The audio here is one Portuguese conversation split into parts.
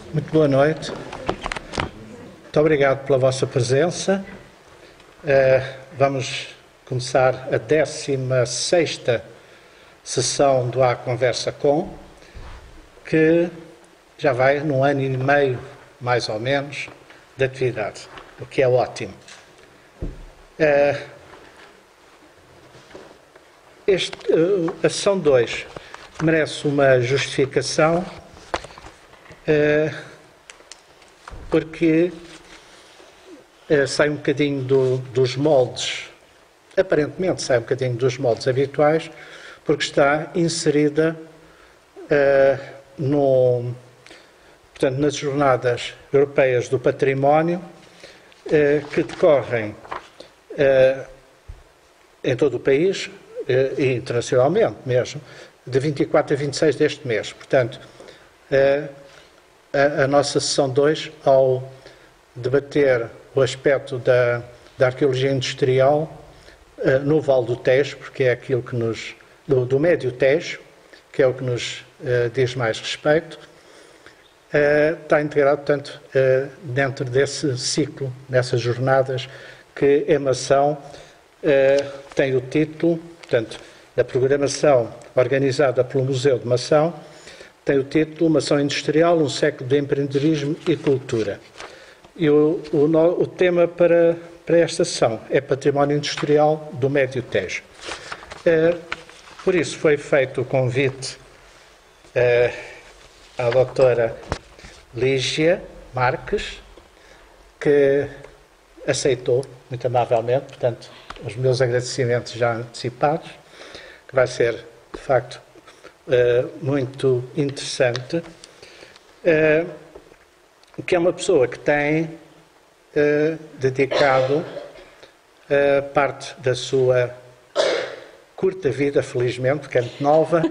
Muito boa noite. Muito obrigado pela vossa presença. Vamos começar a 16ª sessão do A Conversa Com, que já vai num ano e meio, mais ou menos, de atividade, o que é ótimo. A sessão 2 merece uma justificação, porque sai um bocadinho dos moldes, aparentemente sai um bocadinho dos moldes habituais, porque está inserida portanto, nas Jornadas Europeias do Património, que decorrem em todo o país e internacionalmente mesmo, de 24 a 26 deste mês. Portanto, a nossa sessão 2, ao debater o aspecto da arqueologia industrial no Vale do Tejo, porque é aquilo que nos... do Médio Tejo, que é o que nos diz mais respeito, está integrado, portanto, dentro desse ciclo, nessas jornadas, que a Mação tem o título, portanto, da programação organizada pelo Museu de Mação, tem o título Mação Industrial, um século de empreendedorismo e cultura. E o tema para esta sessão é Património Industrial do Médio Tejo. Por isso foi feito o convite à doutora Lígia Marques, que aceitou muito amavelmente, portanto, os meus agradecimentos já antecipados, que vai ser, de facto, muito interessante, que é uma pessoa que tem dedicado parte da sua curta vida, felizmente, porque é muito nova,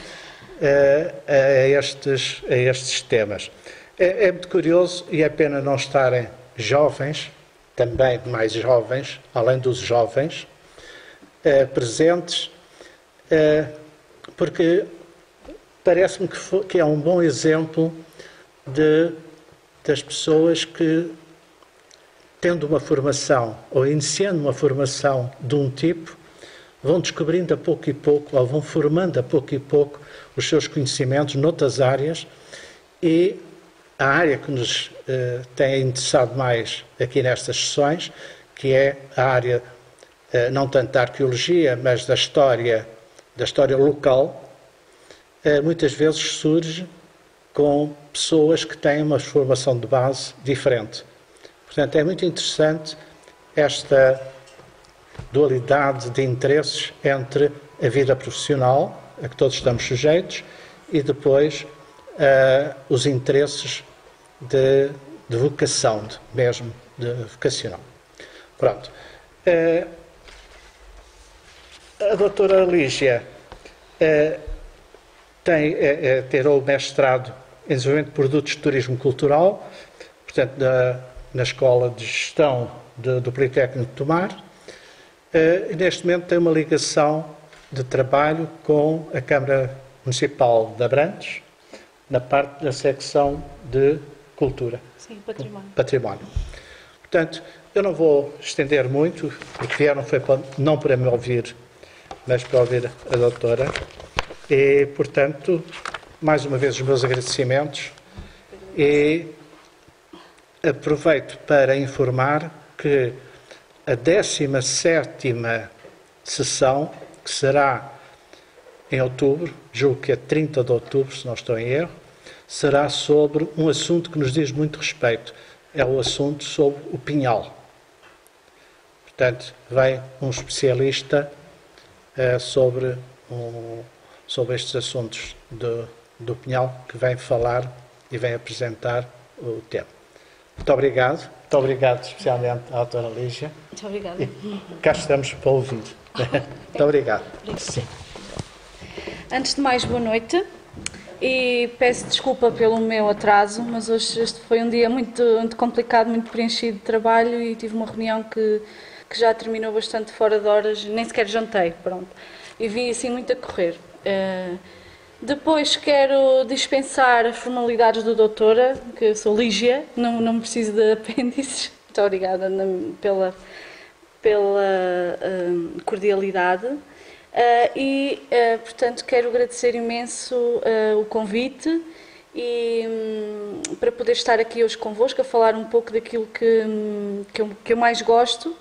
a estes temas. É muito curioso e é pena não estarem jovens, também mais jovens, além dos jovens, presentes, porque parece-me que é um bom exemplo das pessoas que, tendo uma formação, ou iniciando uma formação de um tipo, vão descobrindo a pouco e pouco, ou vão formando a pouco e pouco os seus conhecimentos noutras áreas, e a área que nos tem interessado mais aqui nestas sessões, que é a área não tanto da arqueologia, mas da história local, muitas vezes surge com pessoas que têm uma formação de base diferente. Portanto, é muito interessante esta dualidade de interesses entre a vida profissional, a que todos estamos sujeitos, e depois os interesses de vocação, mesmo de vocacional. Pronto. A doutora Lígia tirou o mestrado em desenvolvimento de produtos de turismo cultural, portanto, na Escola de Gestão do Politécnico de Tomar, e neste momento tem uma ligação de trabalho com a Câmara Municipal de Abrantes, na parte da secção de Cultura. Sim, Património. Portanto, eu não vou estender muito, porque vieram foi não para me ouvir, mas para ouvir a doutora. E, portanto, mais uma vez os meus agradecimentos e aproveito para informar que a 17ª sessão, que será em outubro, julgo que é 30 de outubro, se não estou em erro, será sobre um assunto que nos diz muito respeito. É o assunto sobre o pinhal. Portanto, vem um especialista sobre estes assuntos do pinhal, que vem falar e vem apresentar o tema. Muito obrigado especialmente à doutora Lígia. Muito obrigada. Cá estamos para ouvir. Muito obrigado. Sim. Antes de mais, boa noite. E peço desculpa pelo meu atraso, mas hoje este foi um dia muito complicado, muito preenchido de trabalho e tive uma reunião que já terminou bastante fora de horas, nem sequer jantei, pronto. E vim assim muito a correr. Depois quero dispensar as formalidades do doutora, que eu sou Lígia, não preciso de apêndices. Muito obrigada pela cordialidade. Portanto, quero agradecer imenso o convite e para poder estar aqui hoje convosco a falar um pouco daquilo que eu mais gosto.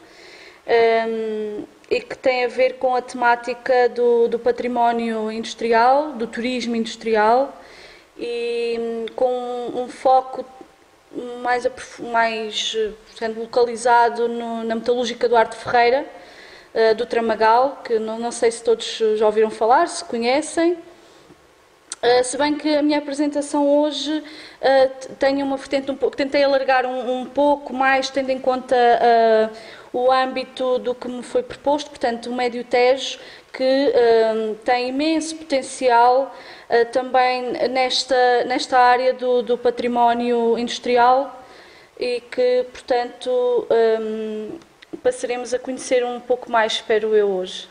E que tem a ver com a temática do património industrial, do turismo industrial e com um foco mais portanto, localizado na metalúrgica do Arte Ferreira, do Tramagal, que não sei se todos já ouviram falar, se conhecem. Se bem que a minha apresentação hoje tem uma vertente tentei alargar um pouco mais, tendo em conta o âmbito do que me foi proposto, portanto, o Médio Tejo, que tem imenso potencial também nesta área do património industrial e que, portanto, passaremos a conhecer um pouco mais, espero eu, hoje.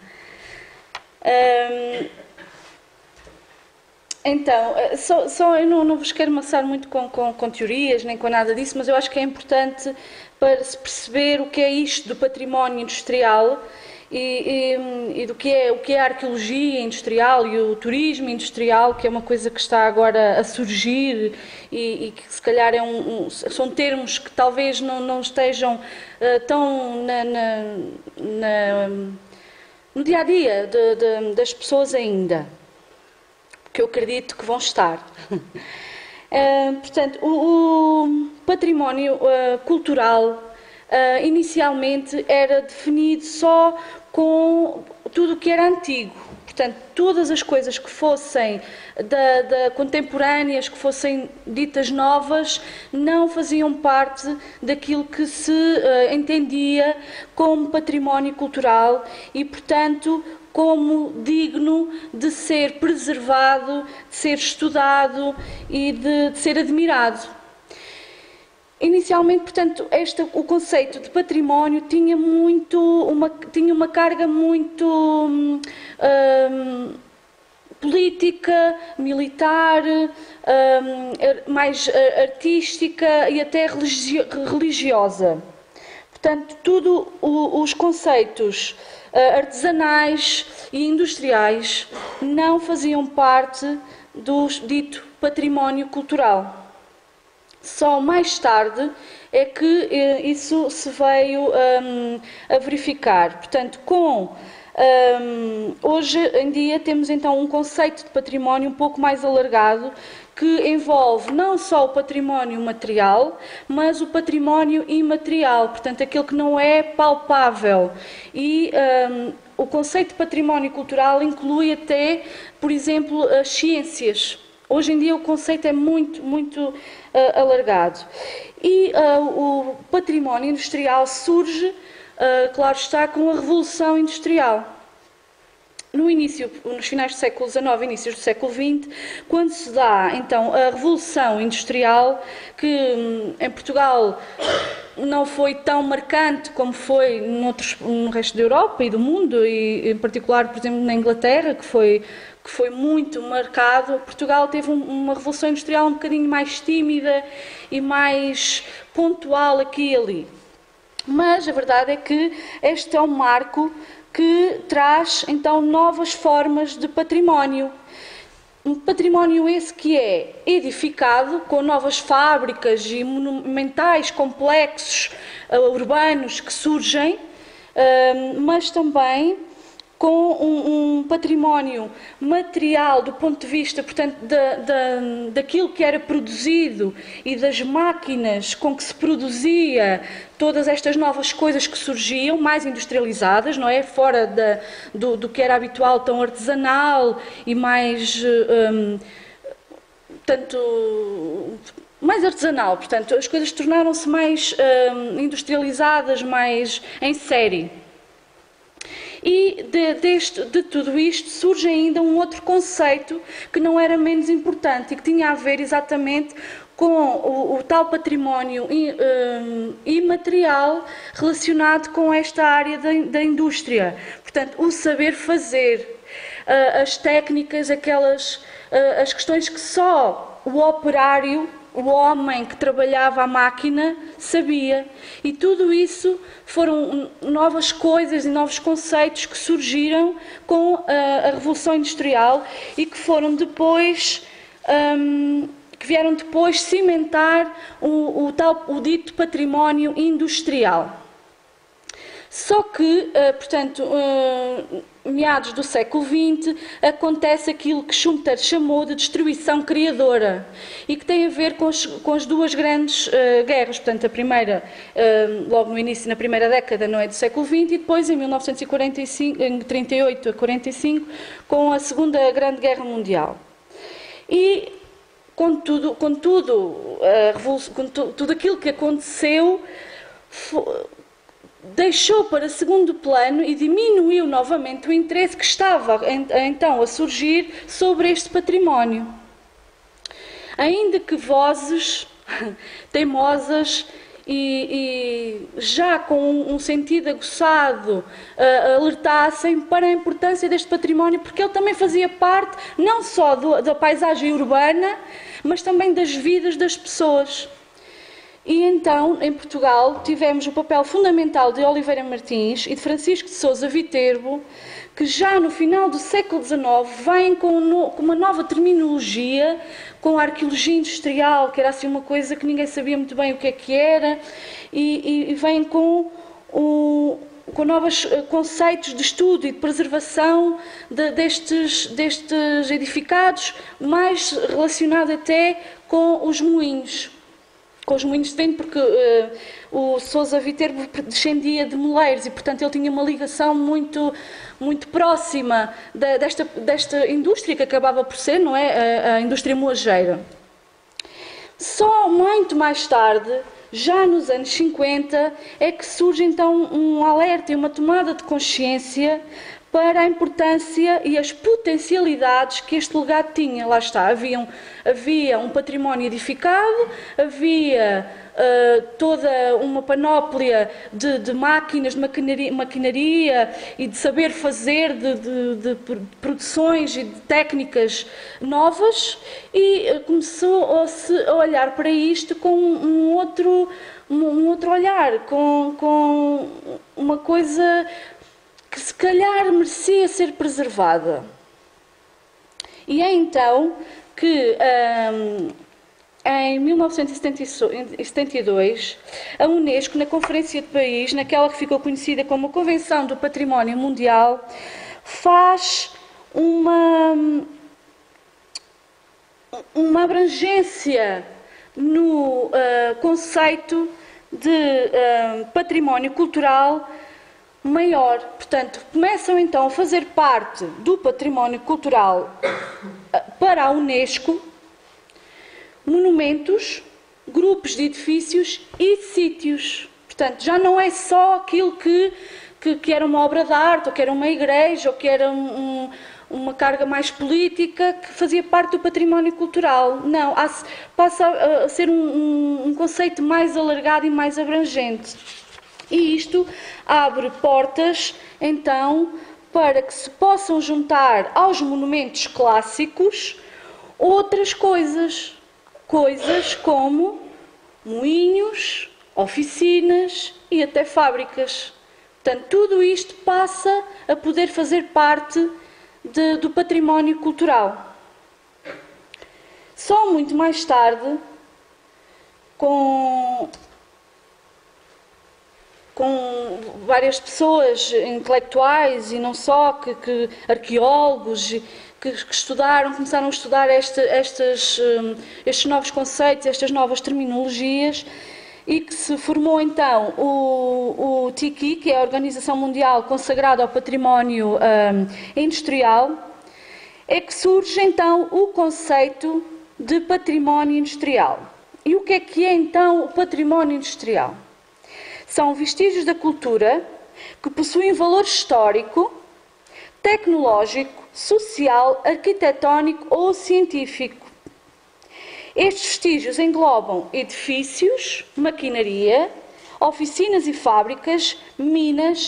Então, eu não vos quero amassar muito com teorias, nem com nada disso, mas eu acho que é importante para se perceber o que é isto do património industrial e do que é a arqueologia industrial e o turismo industrial, que é uma coisa que está agora a surgir e que se calhar são termos que talvez não estejam tão no dia-a-dia das pessoas ainda, que eu acredito que vão estar. Portanto, o património cultural inicialmente era definido só com tudo o que era antigo. Portanto, todas as coisas que fossem contemporâneas, que fossem ditas novas, não faziam parte daquilo que se entendia como património cultural e, portanto, como digno de ser preservado, de ser estudado e de ser admirado. Inicialmente, portanto, o conceito de património tinha uma carga muito política, militar, mais artística e até religiosa. Portanto, todos os conceitos artesanais e industriais não faziam parte do dito património cultural. Só mais tarde é que isso se veio a verificar. Portanto, hoje em dia temos então um conceito de património um pouco mais alargado, que envolve não só o património material, mas o património imaterial, portanto, aquele que não é palpável. E o conceito de património cultural inclui até, por exemplo, as ciências. Hoje em dia o conceito é muito alargado. E o património industrial surge, claro está, com a Revolução Industrial. Nos finais do século XIX, inícios do século XX, quando se dá, então, a Revolução Industrial, que em Portugal não foi tão marcante como foi no resto da Europa e do mundo, e em particular, por exemplo, na Inglaterra, que foi muito marcado. Portugal teve uma Revolução Industrial um bocadinho mais tímida e mais pontual aqui e ali. Mas a verdade é que este é um marco que traz, então, novas formas de património. Um património esse que é edificado com novas fábricas e monumentais complexos urbanos que surgem, mas também com um património material do ponto de vista, portanto, daquilo que era produzido e das máquinas com que se produzia todas estas novas coisas que surgiam, mais industrializadas, não é? Fora do que era habitual, tão artesanal e mais, mais artesanal. Portanto, as coisas tornaram-se mais industrializadas, mais em série. E de tudo isto surge ainda um outro conceito que não era menos importante e que tinha a ver exatamente com o tal património imaterial relacionado com esta área da indústria. Portanto, o saber fazer. as técnicas, as questões que só o operário, o homem que trabalhava a máquina, sabia. E tudo isso foram novas coisas e novos conceitos que surgiram com a Revolução Industrial e que foram depois, que vieram depois cimentar o dito património industrial. Só que, portanto, meados do século XX, acontece aquilo que Schumpeter chamou de destruição criadora e que tem a ver com as duas grandes guerras. Portanto, a primeira, logo no início, na primeira década, não é, do século XX, e depois, em 1945, em 38 a 45, com a Segunda Grande Guerra Mundial. E, contudo, tudo aquilo que aconteceu deixou para segundo plano e diminuiu novamente o interesse que estava então a surgir sobre este património. Ainda que vozes teimosas e já com um sentido aguçado alertassem para a importância deste património, porque ele também fazia parte não só da paisagem urbana, mas também das vidas das pessoas. E então, em Portugal, tivemos o papel fundamental de Oliveira Martins e de Francisco de Sousa Viterbo, que já no final do século XIX vêm com uma nova terminologia, com a arqueologia industrial, que era assim uma coisa que ninguém sabia muito bem o que é que era, e vêm com novos conceitos de estudo e de preservação destes edificados, mais relacionado até com os moinhos. Com os moinhos de vento, porque o Sousa Viterbo descendia de moleiros e, portanto, ele tinha uma ligação muito próxima desta indústria que acabava por ser, não é, a indústria moageira. Só muito mais tarde, já nos anos 50, é que surge então um alerta e uma tomada de consciência para a importância e as potencialidades que este legado tinha. Lá está, havia um património edificado, havia toda uma panóplia de máquinas, de maquinaria e de saber fazer, de produções e de técnicas novas, e começou-se a olhar para isto com um outro olhar, com uma coisa que se calhar merecia ser preservada. E é então que, em 1972, a Unesco, na Conferência de Paris, naquela que ficou conhecida como a Convenção do Património Mundial, faz uma abrangência no conceito de património cultural maior. Portanto, começam então a fazer parte do património cultural para a Unesco monumentos, grupos de edifícios e sítios. Portanto, já não é só aquilo que era uma obra de arte, ou que era uma igreja, ou que era uma carga mais política, que fazia parte do património cultural. Não, passa a ser um conceito mais alargado e mais abrangente. E isto abre portas, então, para que se possam juntar aos monumentos clássicos outras coisas. Coisas como moinhos, oficinas e até fábricas. Portanto, tudo isto passa a poder fazer parte do património cultural. Só muito mais tarde, com várias pessoas intelectuais e não só, arqueólogos que começaram a estudar estes novos conceitos, estas novas terminologias, e que se formou então o TICI, que é a Organização Mundial consagrada ao Património Industrial, é que surge então o conceito de património industrial. E o que é então o património industrial? São vestígios da cultura que possuem valor histórico, tecnológico, social, arquitetónico ou científico. Estes vestígios englobam edifícios, maquinaria, oficinas e fábricas, minas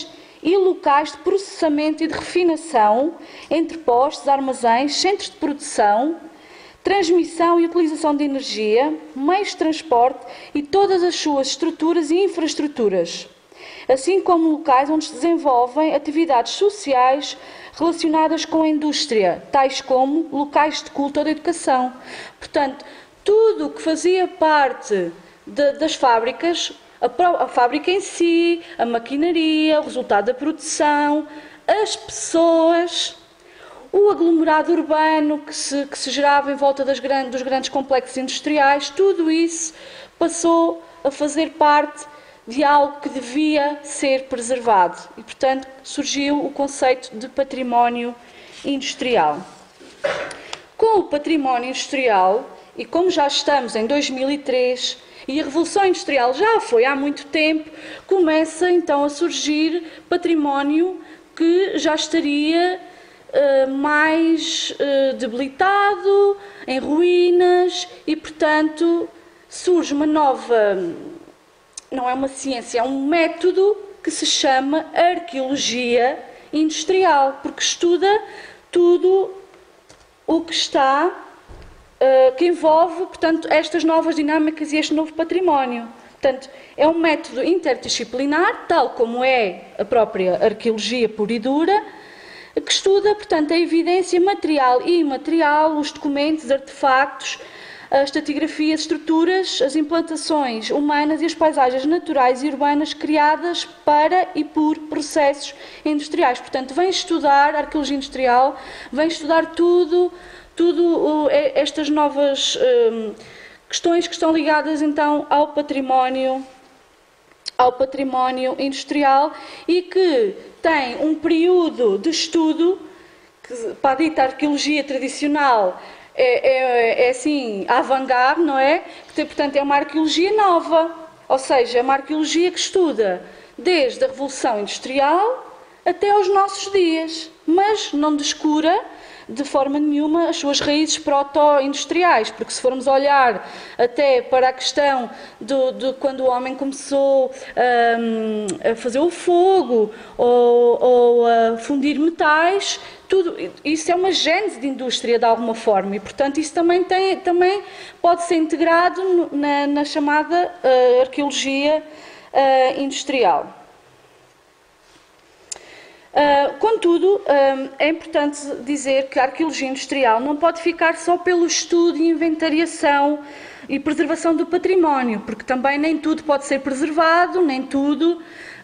e locais de processamento e de refinação, entrepostos, armazéns, centros de produção, transmissão e utilização de energia, meios de transporte e todas as suas estruturas e infraestruturas, assim como locais onde se desenvolvem atividades sociais relacionadas com a indústria, tais como locais de culto ou de educação. Portanto, tudo o que fazia parte das fábricas, a fábrica em si, a maquinaria, o resultado da produção, as pessoas, o aglomerado urbano que se gerava em volta dos grandes complexos industriais, tudo isso passou a fazer parte de algo que devia ser preservado. E, portanto, surgiu o conceito de património industrial. Com o património industrial, e como já estamos em 2003, e a Revolução Industrial já foi há muito tempo, começa então a surgir património que já estaria mais debilitado, em ruínas, e, portanto, surge uma nova, não é uma ciência, é um método que se chama arqueologia industrial, porque estuda tudo o que está, que envolve, portanto, estas novas dinâmicas e este novo património. Portanto, é um método interdisciplinar, tal como é a própria arqueologia pura e dura, que estuda, portanto, a evidência material e imaterial, os documentos, artefactos, as estratigrafias, estruturas, as implantações humanas e as paisagens naturais e urbanas criadas para e por processos industriais. Portanto, vem estudar a arqueologia industrial, vem estudar tudo estas novas questões que estão ligadas então ao património industrial e que tem um período de estudo que, para a dita arqueologia tradicional, é assim, avant-garde, não é? Que, portanto, é uma arqueologia nova, ou seja, é uma arqueologia que estuda desde a Revolução Industrial até aos nossos dias, mas não descura de forma nenhuma as suas raízes proto-industriais, porque se formos olhar até para a questão de quando o homem começou a fazer o fogo ou a fundir metais, tudo isso é uma gênese de indústria de alguma forma e, portanto, isso também pode ser integrado na chamada arqueologia industrial. Contudo, é importante dizer que a arqueologia industrial não pode ficar só pelo estudo e inventariação e preservação do património, porque também nem tudo pode ser preservado, nem tudo.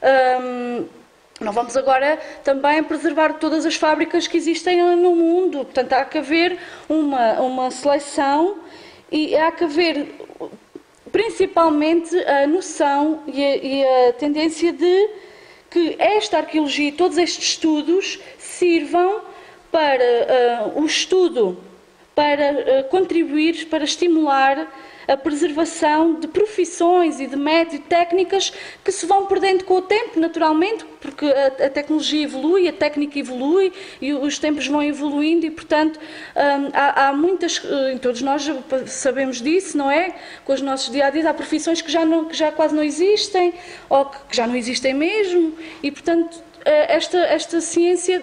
Não vamos agora também preservar todas as fábricas que existem no mundo, portanto há que haver uma seleção e há que haver principalmente a noção e a tendência de que esta arqueologia e todos estes estudos sirvam para o estudo, para contribuir, para estimular a preservação de profissões e de métodos e técnicas que se vão perdendo com o tempo, naturalmente, porque a tecnologia evolui, a técnica evolui e os tempos vão evoluindo e, portanto, há muitas, todos nós sabemos disso, não é? Com os nossos dia-a-dia, há profissões que já quase não existem ou que já não existem mesmo e, portanto, esta ciência,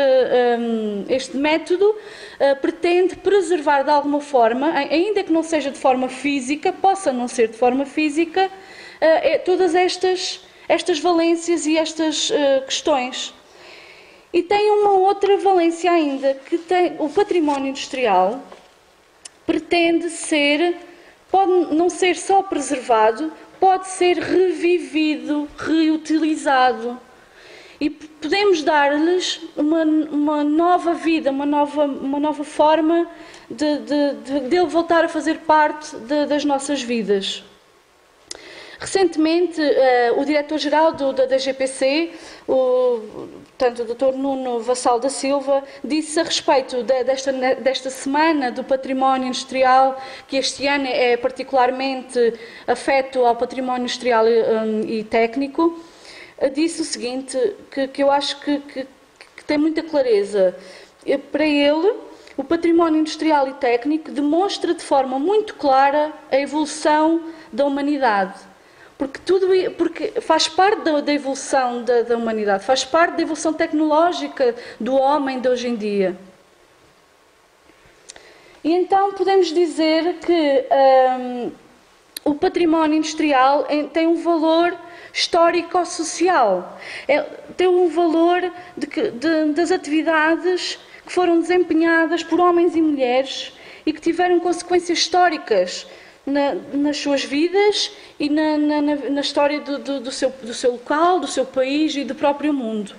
este método pretende preservar de alguma forma, ainda que não seja de forma física, possa não ser de forma física, todas estas valências e estas questões. E tem uma outra valência ainda, que tem o património industrial pretende pode não ser só preservado, pode ser revivido, reutilizado. E podemos dar-lhes uma nova vida, uma nova forma de ele voltar a fazer parte das nossas vidas. Recentemente, o diretor-geral da GPC, portanto, o Dr. Nuno Vassal da Silva, disse a respeito desta semana do património industrial, que este ano é particularmente afeto ao património industrial e técnico, disse o seguinte, que eu acho que tem muita clareza. Para ele, o património industrial e técnico demonstra de forma muito clara a evolução da humanidade. porque faz parte da evolução da humanidade, faz parte da evolução tecnológica do homem de hoje em dia. E então podemos dizer que o património industrial tem um valor histórico-social, tem um valor das atividades que foram desempenhadas por homens e mulheres e que tiveram consequências históricas nas suas vidas e na história do seu local, do seu país e do próprio mundo.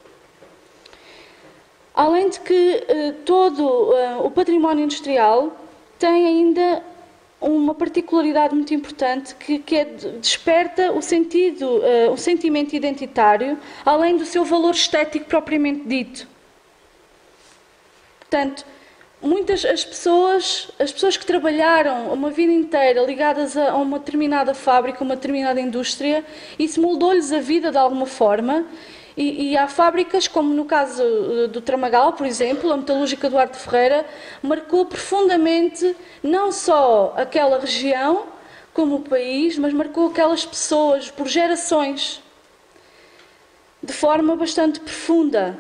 Além de que todo o património industrial tem ainda uma particularidade muito importante que desperta o sentimento identitário, além do seu valor estético propriamente dito. Portanto, as pessoas que trabalharam uma vida inteira ligadas a uma determinada fábrica, uma determinada indústria, isso moldou-lhes a vida de alguma forma. E há fábricas, como no caso do Tramagal, por exemplo, a metalúrgica Duarte Ferreira, marcou profundamente não só aquela região, como o país, mas marcou aquelas pessoas por gerações, de forma bastante profunda.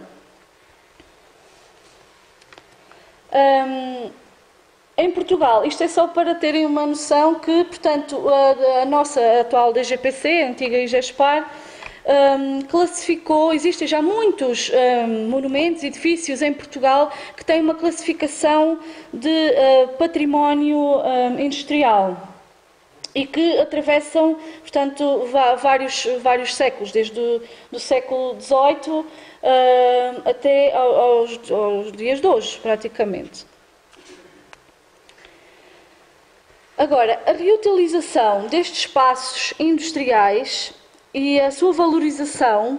Em Portugal, isto é só para terem uma noção que, portanto, a nossa atual DGPC, a antiga IGESPAR, classificou, existem já muitos monumentos, edifícios em Portugal que têm uma classificação de património industrial e que atravessam, portanto, vários séculos, desde o século XVIII até aos dias de hoje, praticamente. Agora, a reutilização destes espaços industriais e a sua valorização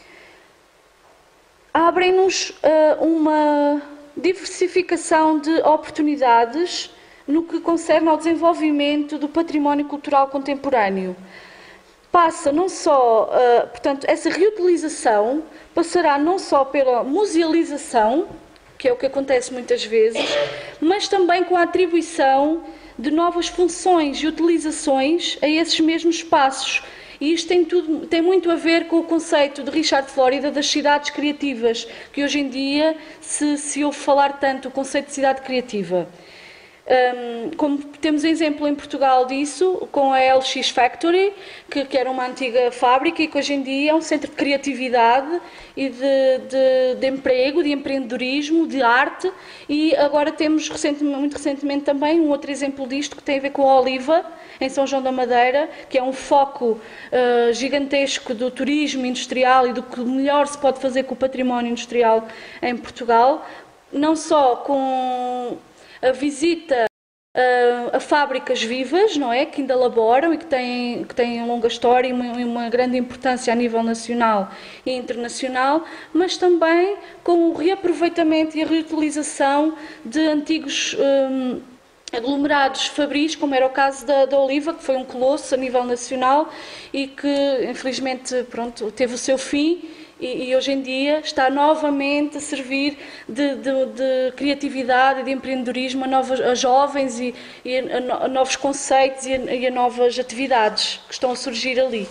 abrem-nos uma diversificação de oportunidades no que concerne ao desenvolvimento do património cultural contemporâneo. Passa não só, portanto, essa reutilização passará não só pela musealização, que é o que acontece muitas vezes, mas também com a atribuição de novas funções e utilizações a esses mesmos espaços. E isto tem muito a ver com o conceito de Richard Florida das cidades criativas, que hoje em dia se ouve falar tanto, o conceito de cidade criativa. Como temos exemplo em Portugal disso, com a LX Factory, que era uma antiga fábrica e que hoje em dia é um centro de criatividade e de emprego, de empreendedorismo, de arte, e agora temos muito recentemente também um outro exemplo disto que tem a ver com a Oliva, em São João da Madeira, que é um foco gigantesco do turismo industrial e do que melhor se pode fazer com o património industrial em Portugal, não só com a visita a fábricas vivas, não é? Que ainda laboram e que têm longa história e uma grande importância a nível nacional e internacional, mas também com o reaproveitamento e a reutilização de antigos aglomerados fabris, como era o caso da Oliva, que foi um colosso a nível nacional e que, infelizmente, pronto, teve o seu fim. E hoje em dia está novamente a servir de criatividade e de empreendedorismo a jovens e a novos conceitos e a novas atividades que estão a surgir ali.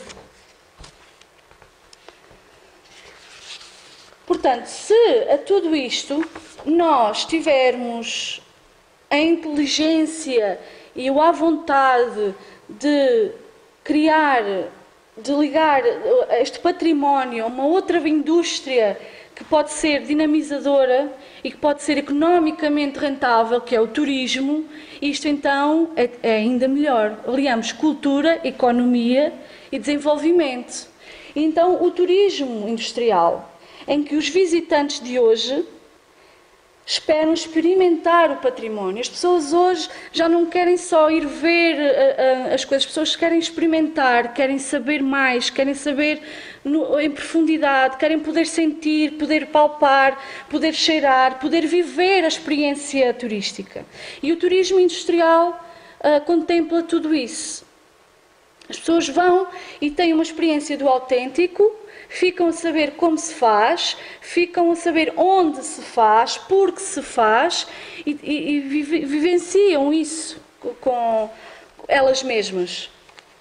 Portanto, se a tudo isto nós tivermos a inteligência e a vontade de criar, de ligar este património a uma outra indústria que pode ser dinamizadora e que pode ser economicamente rentável, que é o turismo, isto então é ainda melhor. Aliamos cultura, economia e desenvolvimento. Então, o turismo industrial, em que os visitantes de hoje esperam experimentar o património. As pessoas hoje já não querem só ir ver as coisas, as pessoas querem experimentar, querem saber mais, querem saber em profundidade, querem poder sentir, poder palpar, poder cheirar, poder viver a experiência turística. E o turismo industrial contempla tudo isso. As pessoas vão e têm uma experiência do autêntico, ficam a saber como se faz, ficam a saber onde se faz, porque se faz e vivenciam isso com elas mesmas.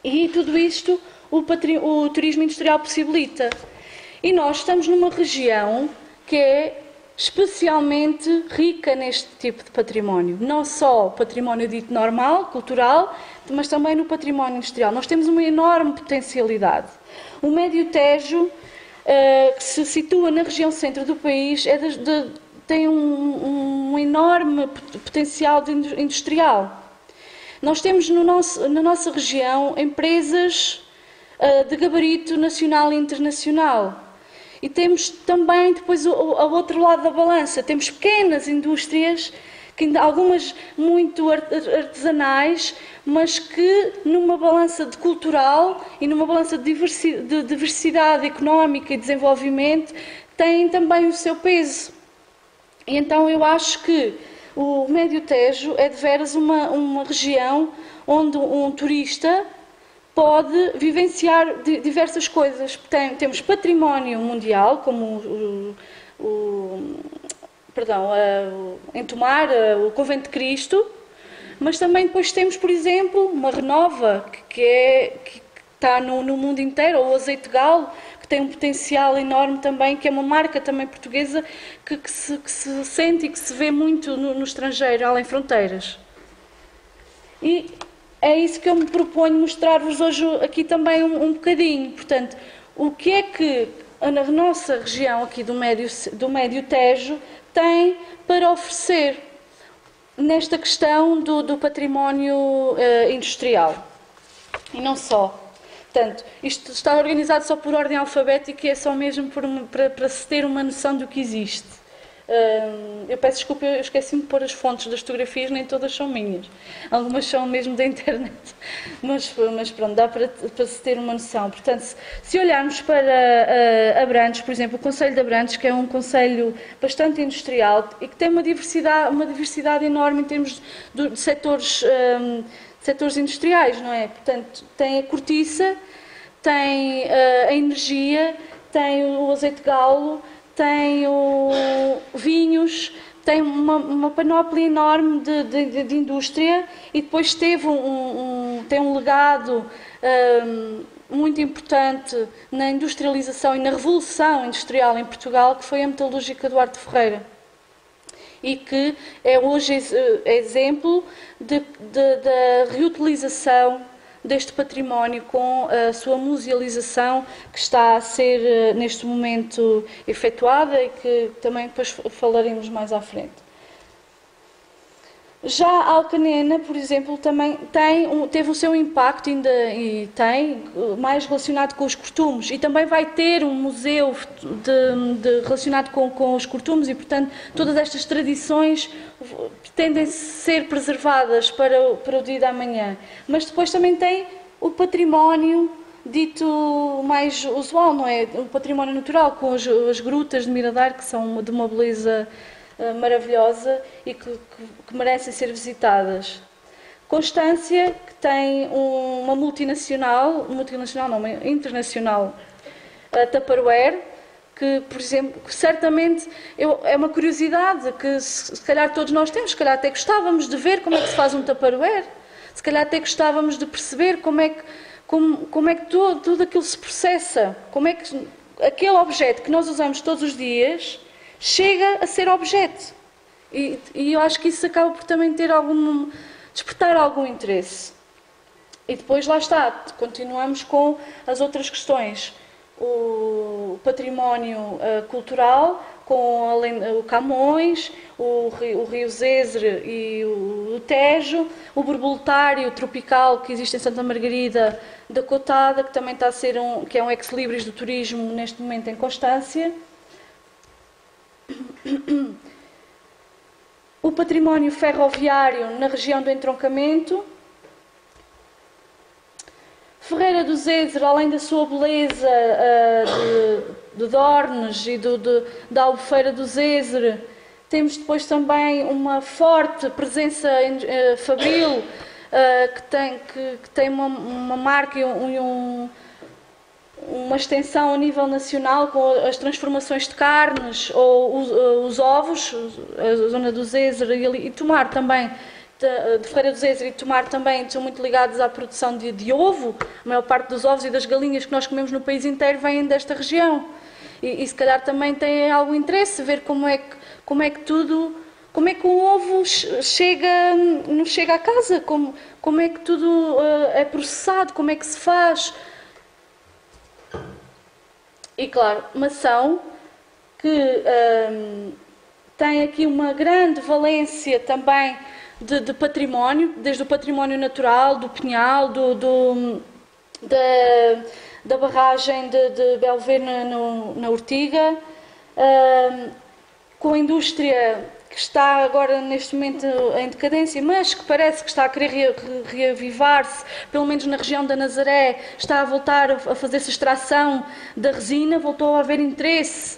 E tudo isto o turismo industrial possibilita. E nós estamos numa região que é especialmente rica neste tipo de património. Não só património dito normal, cultural, mas também no património industrial. Nós temos uma enorme potencialidade. O Médio Tejo, que se situa na região centro do país, tem um enorme potencial industrial. Nós temos na nossa região empresas de gabarito nacional e internacional. E temos também depois ao outro lado da balança, temos pequenas indústrias, algumas muito artesanais, mas que numa balança de cultural e numa balança de diversidade económica e desenvolvimento têm também o seu peso. E então eu acho que o Médio Tejo é de veras uma região onde um turista pode vivenciar diversas coisas. Temos património mundial, como em Tomar, o Convento de Cristo, mas também depois temos, por exemplo, uma Renova, que está no mundo inteiro, ou o Azeite de Galo, que tem um potencial enorme também, que é uma marca também portuguesa que se sente e que se vê muito no estrangeiro, além fronteiras. E é isso que eu me proponho mostrar-vos hoje aqui também um bocadinho. Portanto, o que é que a nossa região aqui do Médio Tejo tem para oferecer nesta questão do património industrial. E não só. Portanto, isto está organizado só por ordem alfabética e é só mesmo para se ter uma noção do que existe. Eu peço desculpa, eu esqueci-me de pôr as fontes das fotografias, nem todas são minhas. Algumas são mesmo da internet, mas pronto, dá para se ter uma noção. Portanto, se olharmos para Abrantes, por exemplo, o Concelho de Abrantes, que é um concelho bastante industrial e que tem uma diversidade enorme em termos de setores industriais, não é? Portanto, tem a cortiça, tem a energia, tem o azeite de galo, tem vinhos, tem uma panóplia enorme de indústria e depois tem um legado muito importante na industrialização e na revolução industrial em Portugal, que foi a metalúrgica Duarte Ferreira. E que é hoje exemplo da reutilização deste património com a sua musealização que está a ser neste momento efetuada e que também depois falaremos mais à frente. Já a Alcanena, por exemplo, também teve o seu impacto e tem mais relacionado com os costumes e também vai ter um museu relacionado com os costumes e, portanto, todas estas tradições pretendem ser preservadas para o dia da manhã. Mas depois também tem o património dito mais usual, não é? O património natural, com as grutas de Miradar, que são de uma beleza maravilhosa e que merecem ser visitadas. Constância, que tem uma internacional, a Tupperware, que, por exemplo, que certamente é uma curiosidade que se calhar todos nós temos, se calhar até gostávamos de ver como é que se faz um Tupperware, se calhar até gostávamos de perceber como é que tudo aquilo se processa, como é que aquele objeto que nós usamos todos os dias chega a ser objeto. E eu acho que isso acaba por também despertar algum interesse. E depois lá está, continuamos com as outras questões. O património cultural, com o Camões, o Rio Zezer e o Tejo, o borboletário tropical que existe em Santa Margarida da Cotada, que também está a ser que é um ex-libris do turismo neste momento em Constância. O património ferroviário na região do entroncamento. Ferreira do Zezer, além da sua beleza de Dornes e da Albufeira do Zezer, temos depois também uma forte presença fabril que tem uma marca e uma extensão a nível nacional com as transformações de carnes ou os ovos, a zona do Zezer e Tomar também, de Ferreira do Zezer e de Tomar também são muito ligados à produção de ovo. A maior parte dos ovos e das galinhas que nós comemos no país inteiro vêm desta região. E se calhar também tem algum interesse ver como é que um ovo nos chega a casa, como é que tudo é processado, como é que se faz. E claro, maçã, que tem aqui uma grande valência também de património, desde o património natural, do pinhal, da barragem de Belver na Ortiga, com a indústria que está agora neste momento em decadência, mas que parece que está a querer reavivar-se, pelo menos na região da Nazaré, está a voltar a fazer-se extração da resina, voltou a haver interesse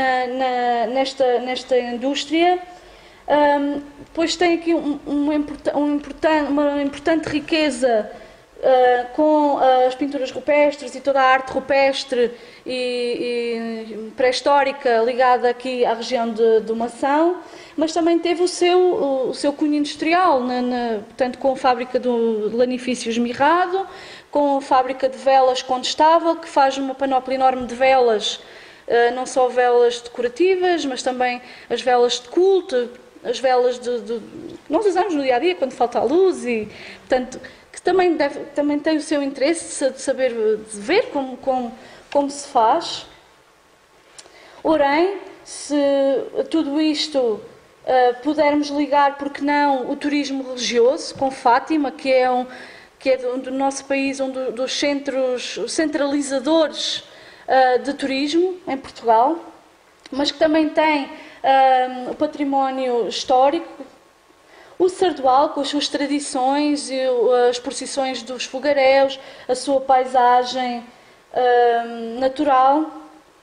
nesta indústria. Depois tem aqui uma importante riqueza com as pinturas rupestres e toda a arte rupestre e pré-histórica ligada aqui à região do Mação, mas também teve o seu cunho industrial, portanto, com a fábrica do Lanifícios Mirrado, com a fábrica de velas Condestável, que faz uma panóplia enorme de velas, não só velas decorativas, mas também as velas de culto, as velas que nós usamos no dia-a-dia quando falta a luz, e, portanto, que também tem o seu interesse de saber, de ver como se faz. Porém, se tudo isto pudermos ligar, porque não, o turismo religioso, com Fátima, que é do nosso país um dos centros centralizadores de turismo em Portugal, mas que também tem o património histórico, o Sardual, com as suas tradições e as procissões dos fogaréus, a sua paisagem natural.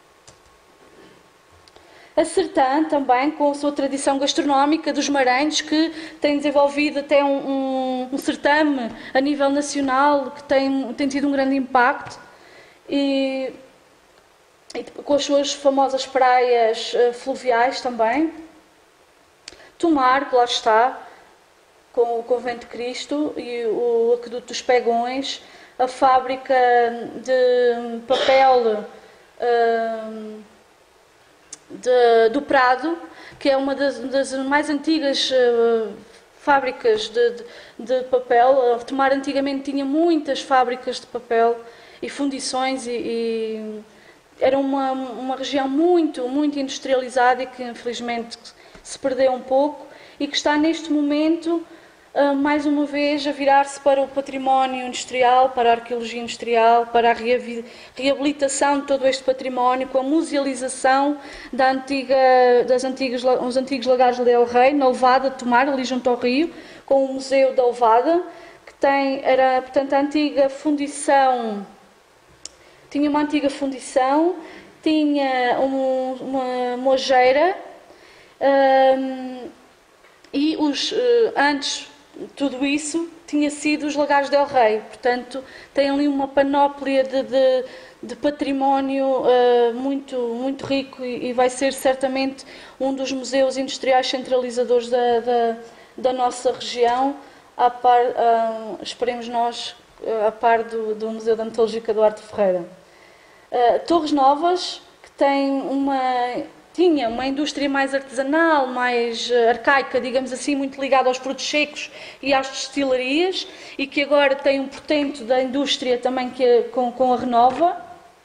A Sertã também, com a sua tradição gastronómica dos Maranhos, que tem desenvolvido até um certame a nível nacional, que tem tido um grande impacto, e com as suas famosas praias fluviais também. Tomar, que lá está, com o Convento de Cristo e o Aqueduto dos Pegões, a fábrica de papel do Prado, que é uma das mais antigas fábricas de papel. Tomar antigamente tinha muitas fábricas de papel e fundições, e era uma região muito, muito industrializada e que infelizmente se perdeu um pouco, e que está neste momento mais uma vez a virar-se para o património industrial, para a arqueologia industrial, para a reabilitação de todo este património, com a musealização dos antigos lagares de Del Rey, na Levada de Tomar, ali junto ao rio, com o Museu da Levada, que era, portanto, a antiga fundição. Tinha uma antiga fundição, tinha uma mojeira, e antes tudo isso tinha sido os Lagares del Rei. Portanto, tem ali uma panóplia de património muito, muito rico, e vai ser certamente um dos museus industriais centralizadores da nossa região, esperemos nós, a par do Museu da Metalúrgica do Arte de Ferreira. Torres Novas, que tinha uma indústria mais artesanal, mais arcaica, digamos assim, muito ligada aos frutos secos e às destilarias, e que agora tem um portento da indústria também com a Renova.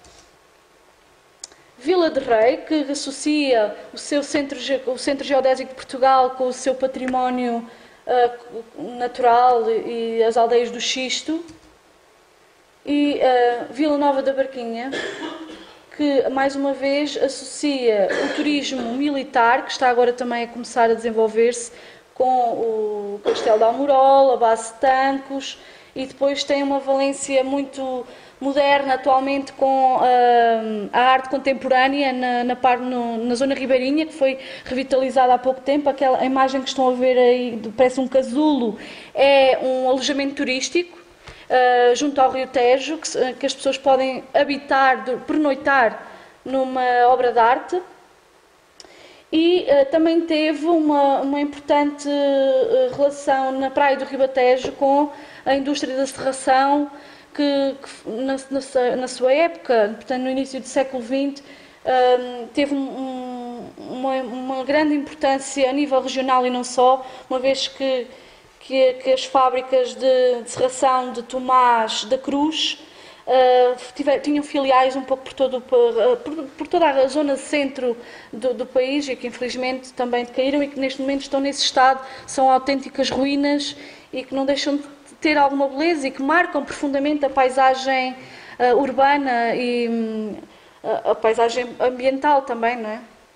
Vila de Rei, que associa o Centro Geodésico de Portugal com o seu património natural e as aldeias do Xisto. E Vila Nova da Barquinha, que mais uma vez associa o turismo militar, que está agora também a começar a desenvolver-se, com o Castelo de Almorol, a base de Tancos, e depois tem uma valência muito moderna atualmente com a arte contemporânea na zona ribeirinha, que foi revitalizada há pouco tempo. Aquela imagem que estão a ver aí, parece um casulo, é um alojamento turístico junto ao Rio Tejo, que as pessoas podem habitar, pernoitar numa obra de arte. e também teve uma importante relação na Praia do Ribatejo com a indústria da serração, que na sua época, portanto no início do século XX, teve uma grande importância a nível regional e não só, uma vez que as fábricas de serração de Tomás da Cruz tinham filiais um pouco por toda a zona centro do país, e que infelizmente também decaíram e que neste momento estão nesse estado, são autênticas ruínas e que não deixam de ter alguma beleza e que marcam profundamente a paisagem urbana e a paisagem ambiental também, não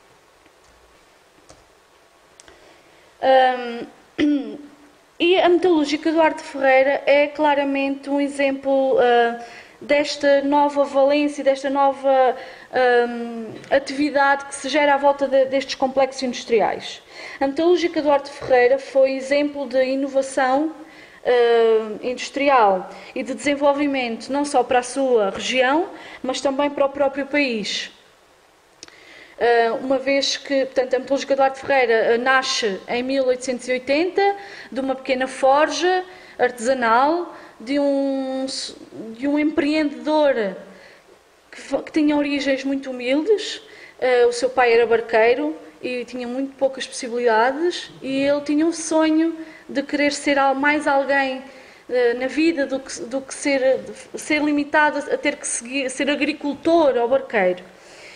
é? E a metalúrgica Duarte Ferreira é claramente um exemplo desta nova valência, desta nova atividade que se gera à volta destes complexos industriais. A metalúrgica Duarte Ferreira foi exemplo de inovação industrial e de desenvolvimento não só para a sua região, mas também para o próprio país. Uma vez que, portanto, a metalúrgica Duarte Ferreira nasce em 1880 de uma pequena forja artesanal de um empreendedor que tinha origens muito humildes. O seu pai era barqueiro e tinha muito poucas possibilidades, e ele tinha um sonho de querer ser mais alguém na vida do que ser limitado a ter que ser agricultor ou barqueiro.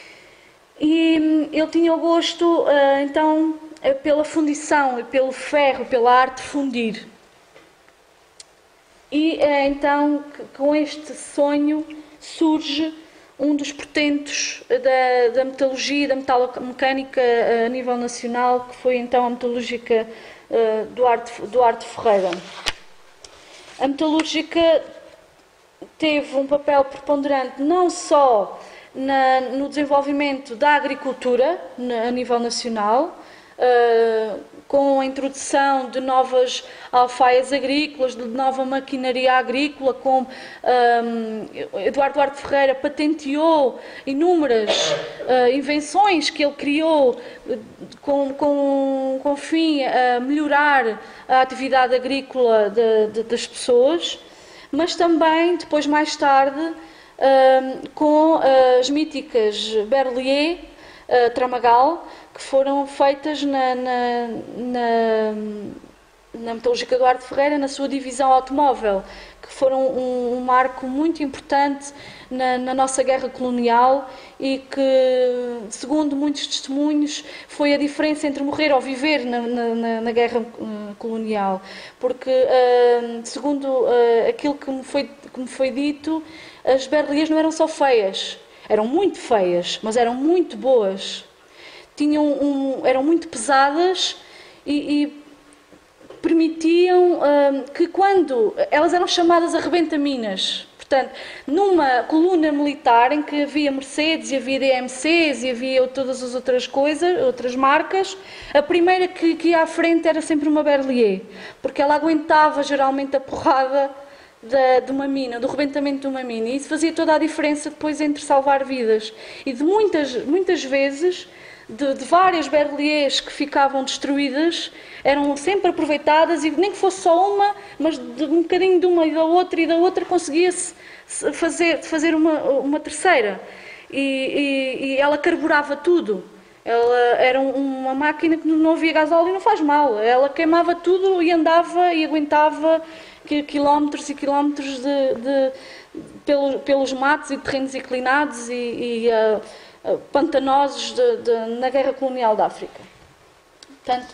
E ele tinha o gosto, então, pela fundição e pelo ferro, pela arte de fundir. E então, com este sonho, surge um dos portentos da metalurgia e da metalomecânica a nível nacional, que foi então a metalúrgica Duarte Ferreira. A metalúrgica teve um papel preponderante não só no desenvolvimento da agricultura a nível nacional, com a introdução de novas alfaias agrícolas, de nova maquinaria agrícola, como Eduardo Duarte Ferreira patenteou inúmeras invenções que ele criou com fim a melhorar a atividade agrícola das pessoas, mas também, depois mais tarde, com as míticas Berliet, Tramagal, que foram feitas na metalúrgica Duarte Ferreira, na sua divisão automóvel, que foram um marco muito importante na nossa guerra colonial e que, segundo muitos testemunhos, foi a diferença entre morrer ou viver na guerra colonial. Porque, segundo aquilo que me foi dito, as Berliets não eram só feias, eram muito feias, mas eram muito boas. Eram muito pesadas e permitiam que, quando elas eram chamadas arrebentaminas, portanto, numa coluna militar em que havia Mercedes e havia DMCs e havia todas as outras coisas, outras marcas, a primeira que ia à frente era sempre uma Berliet, porque ela aguentava geralmente a porrada de uma mina, do rebentamento de uma mina, e isso fazia toda a diferença depois entre salvar vidas. E de muitas vezes, de várias Berliets que ficavam destruídas, eram sempre aproveitadas, e nem que fosse só uma, mas um bocadinho de uma e da outra conseguia-se fazer uma terceira. E ela carburava tudo. Ela era uma máquina que não havia gasóleo e não faz mal. Ela queimava tudo e andava e aguentava quilómetros e quilómetros pelos matos e terrenos inclinados e pantanosos na guerra colonial da África. Portanto,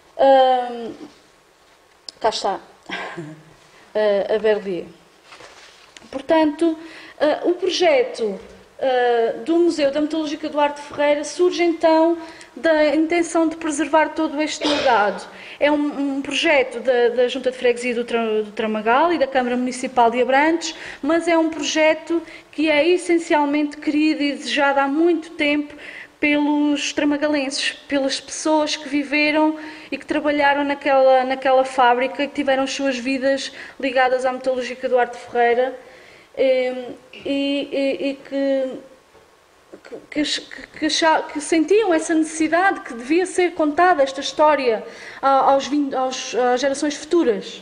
cá está a Berliet. Portanto, o projeto do Museu da Metalúrgica Duarte Ferreira surge então da intenção de preservar todo este legado. É um projeto da Junta de Freguesia do Tramagal e da Câmara Municipal de Abrantes, mas é um projeto que é essencialmente querido e desejado há muito tempo pelos tramagalenses, pelas pessoas que viveram e que trabalharam naquela fábrica e que tiveram as suas vidas ligadas à Metalúrgica Duarte Ferreira, e que que sentiam essa necessidade que devia ser contada esta história às gerações futuras.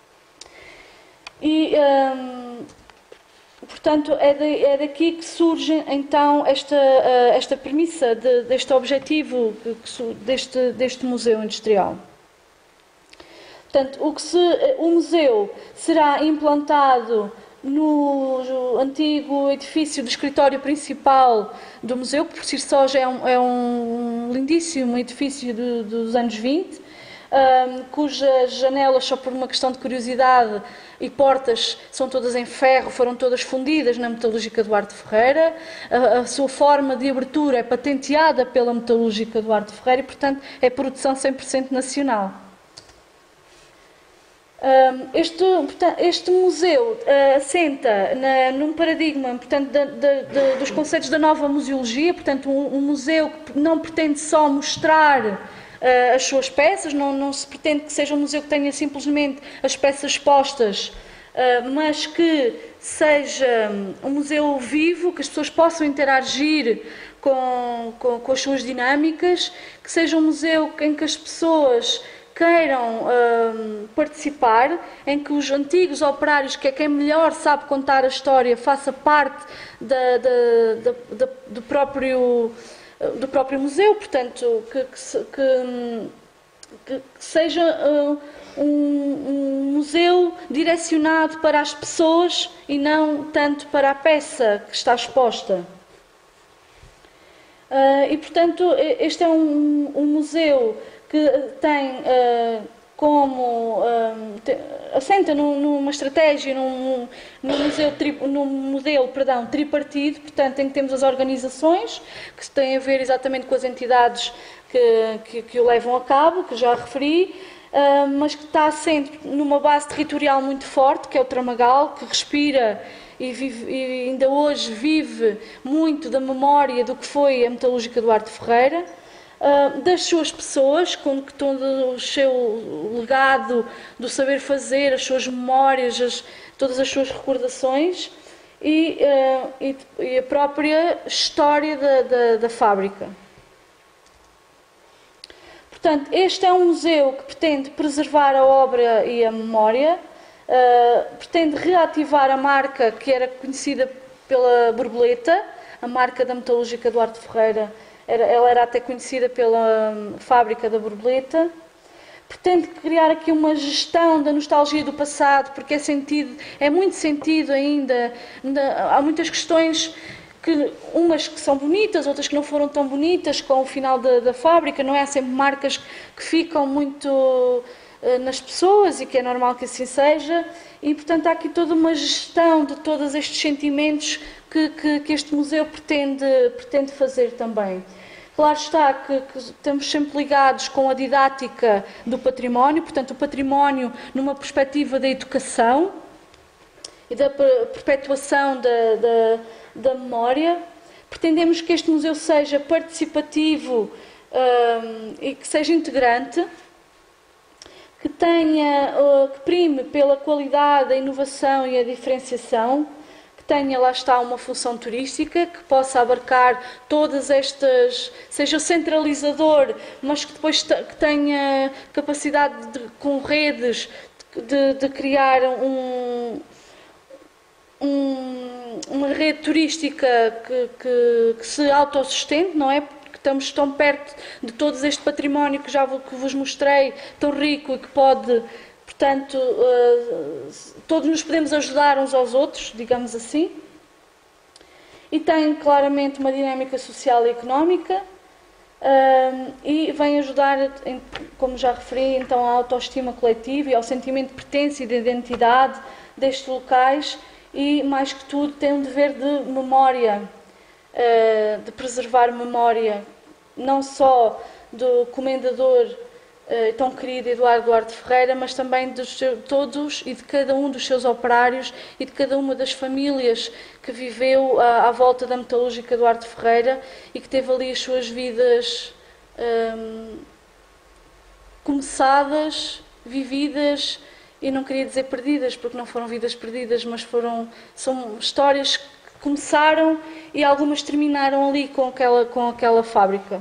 E, portanto, é daqui que surge então esta premissa deste objetivo deste museu industrial. Portanto, o museu será implantado no antigo edifício do escritório principal do museu, que por si só já é um lindíssimo edifício dos anos 20, cujas janelas, só por uma questão de curiosidade, e portas são todas em ferro, foram todas fundidas na metalúrgica Duarte Ferreira. A sua forma de abertura é patenteada pela metalúrgica Duarte Ferreira e, portanto, é produção 100% nacional. Este museu assenta num paradigma, portanto, dos conceitos da nova museologia, portanto, um museu que não pretende só mostrar as suas peças, não se pretende que seja um museu que tenha simplesmente as peças expostas, mas que seja um museu vivo, que as pessoas possam interagir com as suas dinâmicas, que seja um museu em que as pessoas queiram participar, em que os antigos operários, que é quem melhor sabe contar a história, faça parte do próprio museu, portanto, que seja um museu direcionado para as pessoas e não tanto para a peça que está exposta. E, portanto, este é um museu que tem assenta numa estratégia, num modelo tripartido, portanto, em que temos as organizações, que têm a ver exatamente com as entidades que o levam a cabo, que já referi, mas que está assente numa base territorial muito forte, que é o Tramagal, que respira e ainda hoje vive muito da memória do que foi a metalúrgica Duarte Ferreira, das suas pessoas, com todo o seu legado do saber fazer, as suas memórias, todas as suas recordações e a própria história da fábrica. Portanto, este é um museu que pretende preservar a obra e a memória, pretende reativar a marca que era conhecida pela borboleta, a marca da metalúrgica Duarte Ferreira. Ela era até conhecida pela fábrica da borboleta. Criar aqui uma gestão da nostalgia do passado, porque é muito sentido ainda. Há muitas questões, umas que são bonitas, outras que não foram tão bonitas com o final da fábrica. Não é? Há sempre marcas que ficam muito nas pessoas e que é normal que assim seja. E, portanto, há aqui toda uma gestão de todos estes sentimentos que este museu pretende fazer também. Claro está que estamos sempre ligados com a didática do património, portanto, o património numa perspectiva da educação e da perpetuação da memória. Pretendemos que este museu seja participativo e que seja integrante, que prime pela qualidade, a inovação e a diferenciação, que tenha, lá está, uma função turística, que possa abarcar todas estas, seja centralizador, mas que depois que tenha capacidade, com redes, de criar uma rede turística que se autossustente, não é? Porque estamos tão perto de todo este património que vos mostrei, tão rico e que pode... Portanto, todos nos podemos ajudar uns aos outros, digamos assim. E tem claramente uma dinâmica social e económica e vem ajudar, como já referi, então, à autoestima coletiva e ao sentimento de pertença e de identidade destes locais e, mais que tudo, tem um dever de memória, de preservar memória, não só do comendador tão querido Eduardo Duarte Ferreira, mas também de todos e de cada um dos seus operários e de cada uma das famílias que viveu à volta da metalúrgica Duarte Ferreira e que teve ali as suas vidas começadas, vividas, e não queria dizer perdidas, porque não foram vidas perdidas, mas são histórias começaram e algumas terminaram ali com aquela fábrica.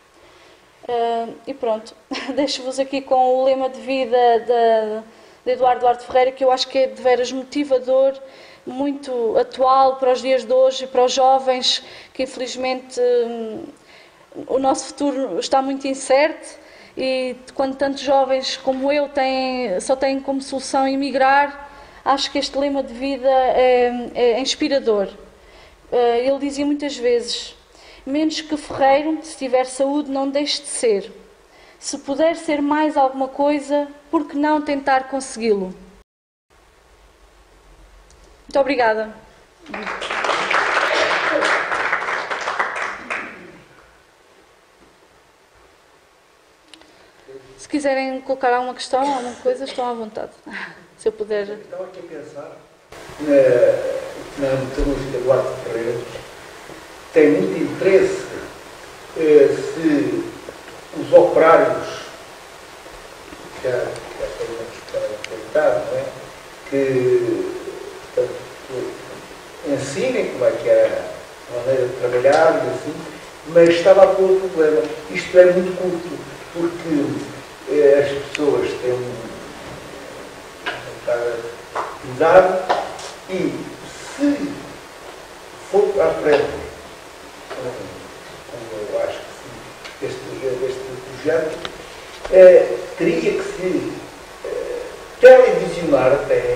E pronto, deixo-vos aqui com o lema de vida de Eduardo Duarte Ferreira, que eu acho que é de veras motivador, muito atual para os dias de hoje e para os jovens, que infelizmente o nosso futuro está muito incerto, e quando tantos jovens como eu só têm como solução emigrar, acho que este lema de vida é inspirador. Ele dizia muitas vezes: menos que ferreiro, se tiver saúde, não deixe de ser. Se puder ser mais alguma coisa, por que não tentar consegui-lo? Muito obrigada. Se quiserem colocar alguma questão, alguma coisa, estão à vontade. Se eu puder. Estava aqui a pensar na metalúrgica do Duarte Ferreira. Tem muito interesse se os operários, já não é? Que ensinem como é que é a maneira de trabalhar e assim, mas estava a pôr o problema. Isto é muito curto, porque as pessoas têm um idade e se for para a frente, como eu acho que sim, este projeto, teria que se televisionar até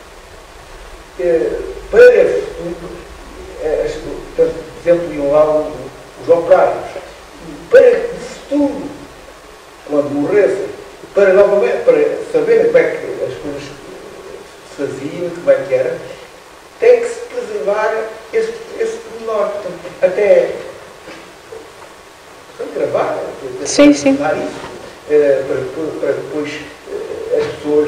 para futuro, portanto, exemplo, lá os operários, para que de futuro, quando morressem, para novamente, para saberem como é que as coisas se faziam, como é que era, tem que se preservar esse pormenor, até gravar, sim. Isso, para depois as pessoas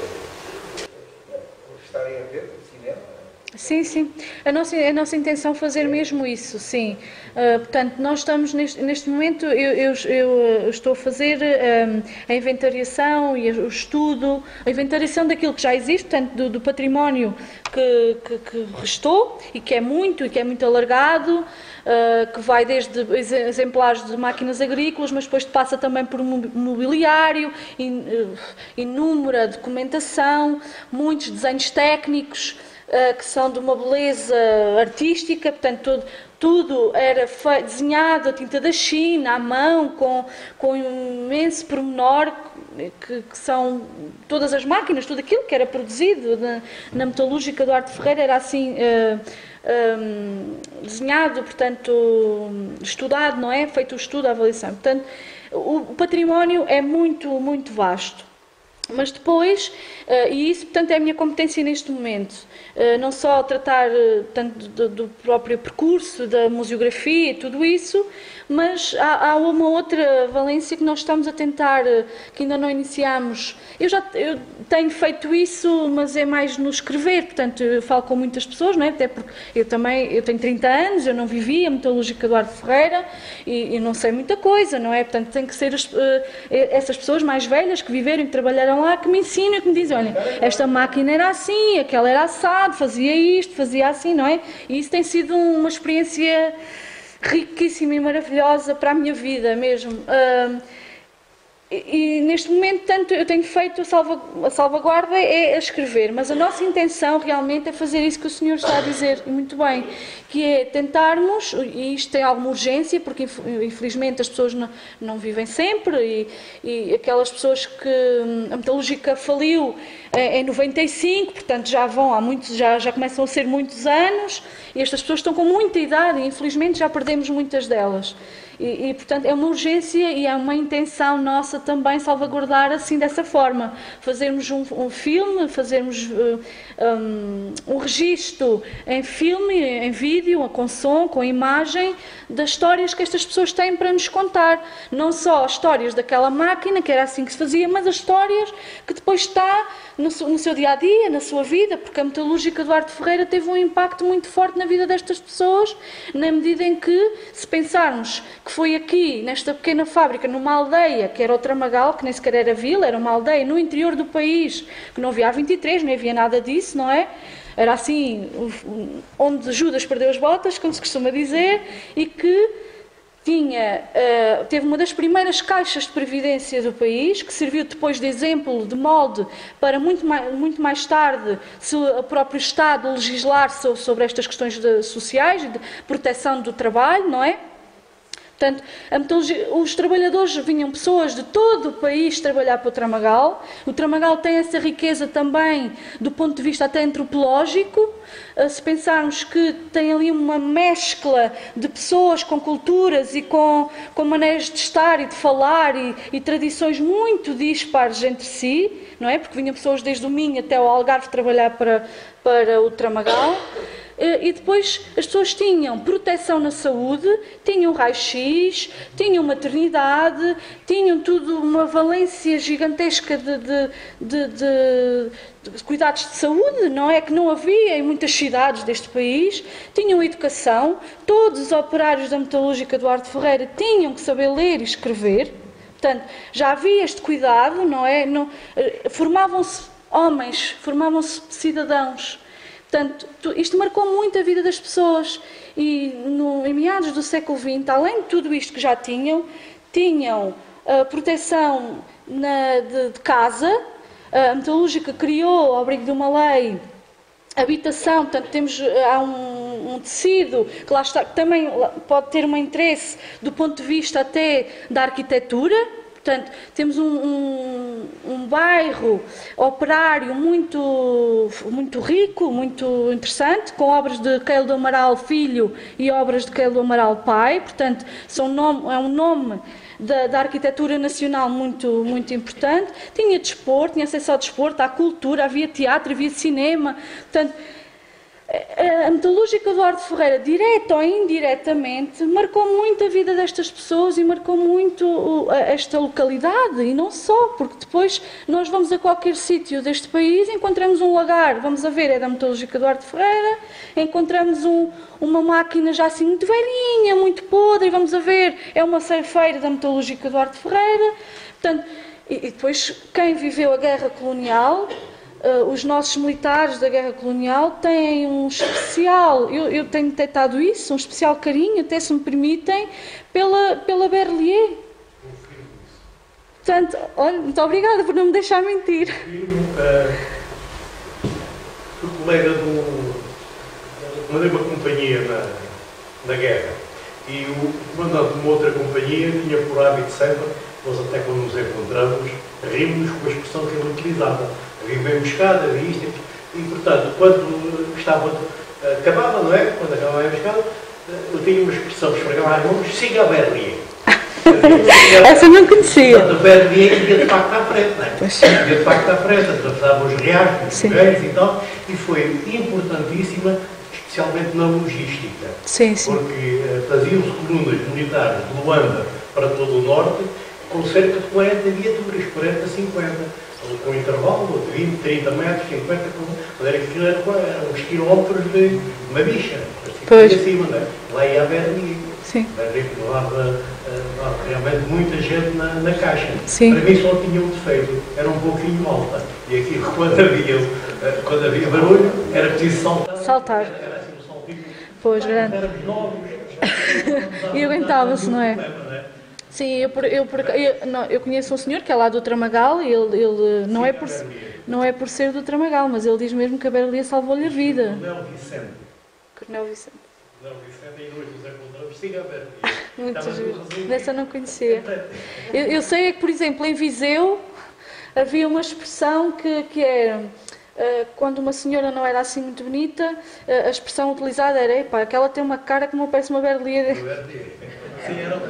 estarem a ver o cinema. Sim. A nossa intenção é fazer mesmo isso, sim. Portanto, nós estamos neste momento, eu estou a fazer a inventariação e o estudo, a inventariação daquilo que já existe, portanto, do património que restou e que é muito alargado, que vai desde exemplares de máquinas agrícolas, mas depois passa também por mobiliário, inúmera documentação, muitos desenhos técnicos, que são de uma beleza artística, portanto, tudo era desenhado a tinta da China, à mão, com um imenso pormenor, que são todas as máquinas, tudo aquilo que era produzido na metalúrgica do Duarte Ferreira era assim desenhado, portanto, estudado, não é? Feito o estudo, a avaliação. Portanto, o património é muito vasto. Mas depois, e isso, portanto, é a minha competência neste momento, não só tratar tanto do próprio percurso, da museografia e tudo isso, mas há uma outra valência que nós estamos a tentar, que ainda não iniciamos. Eu tenho feito isso, mas é mais no escrever, portanto, eu falo com muitas pessoas, não é? Até porque eu tenho 30 anos, eu não vivi a metalúrgica do Duarte Ferreira e não sei muita coisa, não é? Portanto, tem que ser essas pessoas mais velhas que viveram e que trabalharam lá, que me ensinam, que me dizem: olha, esta máquina era assim, aquela era assado, fazia isto, fazia assim, não é? E isso tem sido uma experiência riquíssima e maravilhosa para a minha vida mesmo. E neste momento, tanto eu tenho feito a salvaguarda é a escrever, mas a nossa intenção realmente é fazer isso que o senhor está a dizer, e muito bem, que é tentarmos, e isto tem alguma urgência, porque infelizmente as pessoas não vivem sempre, e aquelas pessoas que a metalúrgica faliu em 95, portanto já vão há muitos, já começam a ser muitos anos, e estas pessoas estão com muita idade, e infelizmente já perdemos muitas delas. E, portanto, é uma urgência e é uma intenção nossa também salvaguardar assim dessa forma. Fazermos um filme, fazermos um registro em filme, em vídeo, com som, com imagem, das histórias que estas pessoas têm para nos contar. Não só as histórias daquela máquina, que era assim que se fazia, mas as histórias que depois está no seu dia-a-dia, na sua vida, porque a metalúrgica do Duarte Ferreira teve um impacto muito forte na vida destas pessoas, na medida em que, se pensarmos que foi aqui, nesta pequena fábrica, numa aldeia, que era o Tramagal, que nem sequer era vila, era uma aldeia no interior do país, que não havia A23, nem havia nada disso, não é? era assim, onde Judas perdeu as botas, como se costuma dizer, e que teve uma das primeiras caixas de previdência do país, que serviu depois de exemplo, de molde, para muito mais tarde o próprio Estado legislar sobre estas questões sociais e de proteção do trabalho, não é? Portanto, os trabalhadores vinham pessoas de todo o país trabalhar para o Tramagal. O Tramagal tem essa riqueza também do ponto de vista até antropológico. Se pensarmos que tem ali uma mescla de pessoas com culturas e com maneiras de estar e de falar e tradições muito dispares entre si, não é? Porque vinham pessoas desde o Minho até o Algarve trabalhar para o Tramagal. E depois as pessoas tinham proteção na saúde, tinham raio-x, tinham maternidade, tinham tudo uma valência gigantesca de cuidados de saúde, não é? Que não havia em muitas cidades deste país. Tinham educação, todos os operários da metalúrgica Eduardo Ferreira tinham que saber ler e escrever. Portanto, já havia este cuidado, não é? Formavam-se homens, formavam-se cidadãos. Portanto, isto marcou muito a vida das pessoas e em meados do século XX, além de tudo isto que já tinham proteção de casa. A metalúrgica criou, ao abrigo de uma lei, habitação. Portanto, há um tecido que lá está, que também pode ter um interesse do ponto de vista até da arquitetura. Portanto, temos um bairro operário muito rico, muito interessante, com obras de Queilo do Amaral Filho e obras de Queilo do Amaral Pai. Portanto, é um nome da arquitetura nacional muito importante. Tinha desporto, tinha acesso ao desporto, à cultura, havia teatro, havia cinema. Portanto, a metalúrgica Eduardo Ferreira, direta ou indiretamente, marcou muito a vida destas pessoas e marcou muito esta localidade, e não só, porque depois nós vamos a qualquer sítio deste país, encontramos um lagar, vamos a ver, é da metalúrgica Eduardo Ferreira, encontramos uma máquina já assim muito velhinha, muito podre, e vamos a ver, é uma ceifeira da metalúrgica Eduardo Ferreira. Portanto, e depois quem viveu a guerra colonial, os nossos militares da guerra colonial têm um especial, eu tenho detectado isso, um especial carinho, até se me permitem, pela Berlier. Portanto, olha, muito obrigada por não me deixar mentir. Fui colega mandei uma companhia na guerra, e o comandante de uma outra companhia tinha por hábito sempre, nós até quando nos encontramos, rimos com a expressão que ele utilizava. Havia bem emboscada, havia isto, e portanto, quando acabava, não é? Quando acabava a emboscada, eu tinha uma expressão que esfregava as mãos: siga a Berlier. Essa eu não conhecia. Portanto, a Berlier ia de facto à frente, não é? Ia de facto à frente, atravessava os riachos, os fogueiros e tal, e foi importantíssima, especialmente na logística. Sim, sim. Porque faziam-se colunas militares de Luanda para todo o norte, com cerca de 40 viaturas, 40, 50. Com intervalo de 20, 30 metros, 50, aquilo eram uns quilómetros de uma bicha, assim, acima, não é? Lá ia a Berlim. Sim. Berlim levava realmente muita gente na caixa. Sim. Para mim só tinha um defeito, era um pouquinho alta. E aquilo, quando havia barulho, era preciso saltar. Era assim um saltinho. Pois, grande. Éramos novos. E aguentava-se, não é? Sim, eu conheço um senhor que é lá do Tramagal, e ele não é por ser do Tramagal, mas ele diz mesmo que a Berlia salvou-lhe a vida. Coronel Vicente. E nós nos encontramos, siga a Berlia. Muito giro. Dessa não conhecia. Eu sei é que, por exemplo, em Viseu havia uma expressão que era, quando uma senhora não era assim muito bonita, a expressão utilizada era: epá, aquela tem uma cara que não parece uma Berlia. Sim, era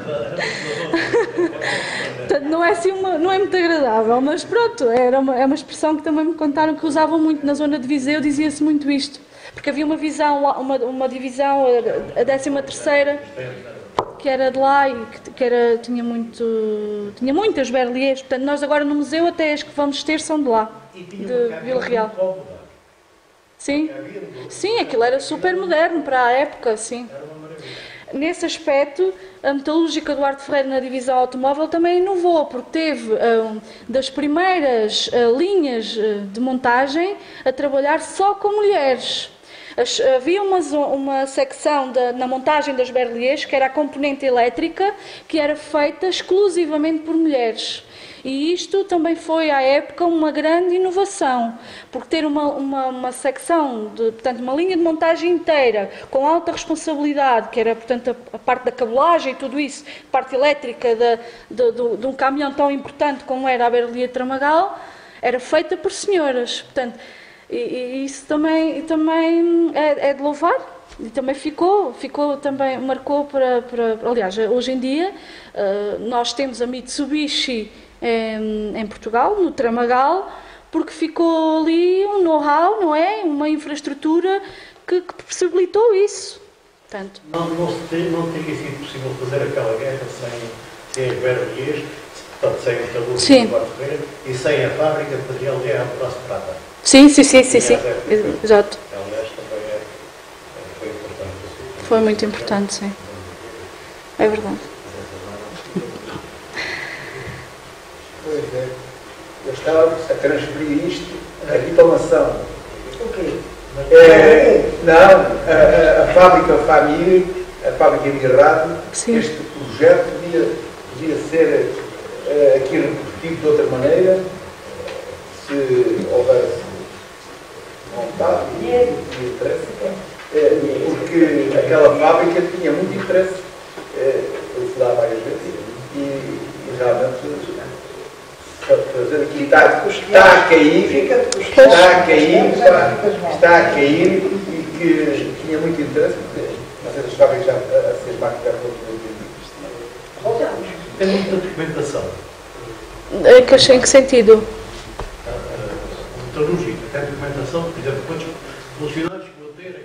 não é assim não é muito agradável, mas pronto, é uma expressão que também me contaram que usavam muito na zona de Viseu, dizia-se muito isto, porque havia uma divisão, a 13ª, que era de lá e que tinha muitas Berliers. Portanto, nós agora no museu até as que vamos ter são de lá, de Vila Real. Sim, sim, aquilo era super moderno para a época, sim. nesse aspecto, a metalúrgica Duarte Ferreira na divisão automóvel também inovou, porque teve das primeiras linhas de montagem a trabalhar só com mulheres. Havia uma secção na montagem das berliers, que era a componente elétrica, que era feita exclusivamente por mulheres. E isto também foi, à época, uma grande inovação, porque ter uma secção, portanto, uma linha de montagem inteira, com alta responsabilidade, que era, portanto, a parte da cabelagem e tudo isso, parte elétrica de um caminhão tão importante como era a Berlier Tramagal, era feita por senhoras. Portanto, e isso também é de louvar. E também também marcou aliás, hoje em dia, nós temos a Mitsubishi em Portugal, no Tramagal, porque ficou ali um know-how, não é? Uma infraestrutura que possibilitou isso. Portanto, não teria sido possível fazer aquela guerra sem as berliers, portanto, sem o metalúrgico do Duarte Ferreira e sem a fábrica de material de guerra do Braço de Prata. Sim. Exato. Aliás, também foi importante. Foi muito importante, sim. É verdade. Pois é. Eu estava a transferir isto aqui para a mansão. O quê? Não, a fábrica Famir, a fábrica de Errado, este projeto podia ser aqui repetido de outra maneira, se houvesse vontade e interesse, porque aquela fábrica tinha muito interesse, eu fui lá várias vezes e realmente fazer aqui está a cair e que tinha muito interesse, porque não sei se as fábricas as máquinas já foram. Tem muita documentação. Em que sentido? Metalúrgica, tem documentação, por exemplo, quantos funcionários que vou ter?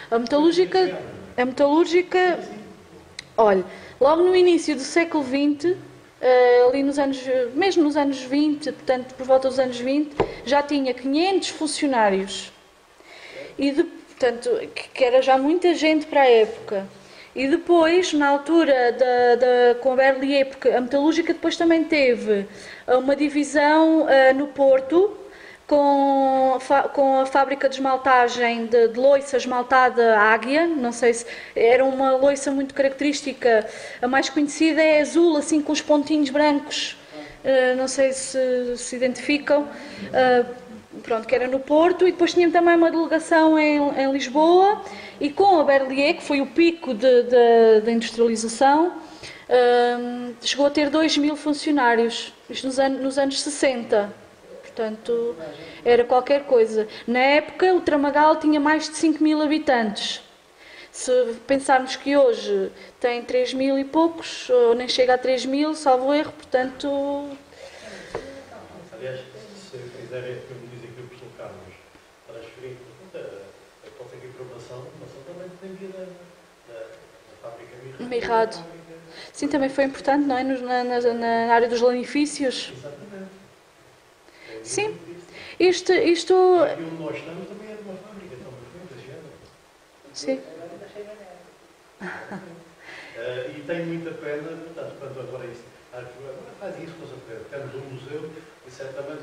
A metalúrgica, olha, logo no início do século XX, ali mesmo nos anos 20, portanto, por volta dos anos 20, já tinha 500 funcionários. Portanto, que era já muita gente para a época. E depois, na altura com a Berlier, porque a metalúrgica depois também teve uma divisão no Porto, com a fábrica de esmaltagem de loiça esmaltada Águia. Não sei se era uma loiça muito característica, a mais conhecida é azul, assim com os pontinhos brancos, não sei se identificam, pronto, que era no Porto. E depois tinha também uma delegação em Lisboa, e com a Berlier, que foi o pico da industrialização, chegou a ter 2.000 funcionários, isto nos anos 60. Portanto, era qualquer coisa. Na época, o Tramagal tinha mais de 5.000 habitantes. Se pensarmos que hoje tem 3.000 e poucos, ou nem chega a 3.000, salvo erro, portanto... Aliás, se fizerem, como diz aqui o professor Carlos, transferir a qualquer informação, também dependia da fábrica Mirrado. Sim, também foi importante, não é? Na área dos lanifícios. Exatamente. Sim. Isto... Aqui onde nós estamos também é de uma fábrica, Sim. E tenho muita pena, portanto, quando agora isso, agora faz isso, temos um museu e certamente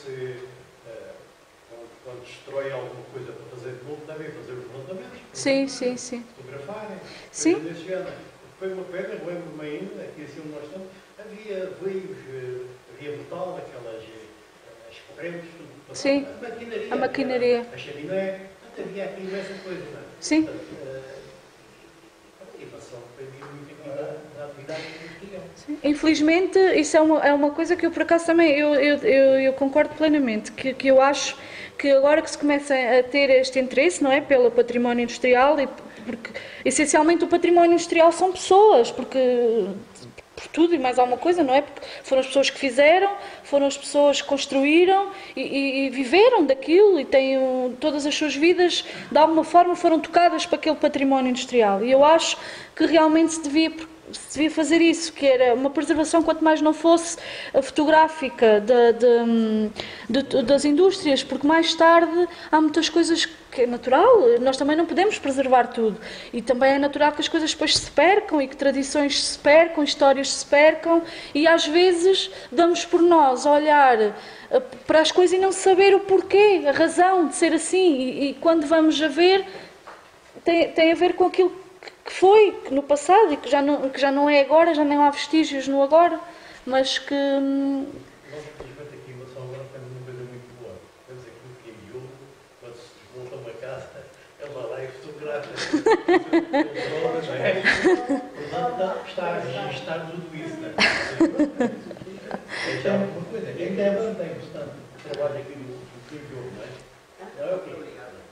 quando destrói alguma coisa para fazer de novo, devem fazer os levantamentos. Sim. Fotografarem. Sim. Foi uma pena, lembro-me ainda, aqui assim onde nós estamos, havia veios, havia metal, aquelas as correntes, tudo. Sim. A maquinaria. A chaminé, havia aqui imensa coisa, não é? Sim. Infelizmente, isso é uma coisa que eu, por acaso, também eu concordo plenamente, que eu acho que agora que se começa a ter este interesse, não é, pelo património industrial, porque essencialmente o património industrial são pessoas, porque por tudo e mais alguma coisa, não é? Porque foram as pessoas que fizeram, foram as pessoas que construíram e viveram daquilo e têm todas as suas vidas, de alguma forma, foram tocadas para aquele património industrial. E eu acho que realmente se devia se devia fazer isso, que era uma preservação, quanto mais não fosse a fotográfica das indústrias, porque mais tarde há muitas coisas que é natural, nós também não podemos preservar tudo. E também é natural que as coisas depois se percam e que tradições se percam, histórias se percam, e às vezes damos por nós a olhar para as coisas e não saber o porquê, a razão de ser assim, e quando vamos a ver, tem a ver com aquilo que foi no passado e que já não é agora, já não há vestígios no agora, mas que... Nós, infelizmente, aqui em Mação agora temos uma coisa muito boa. Temos aquilo que é miúdo, quando se desmonta uma casa, é uma lá e fotografa. Portanto, está a registrar tudo isso, não é? É já uma coisa. Quem tem bastante trabalho aqui no jogo, não é? Não é o quê?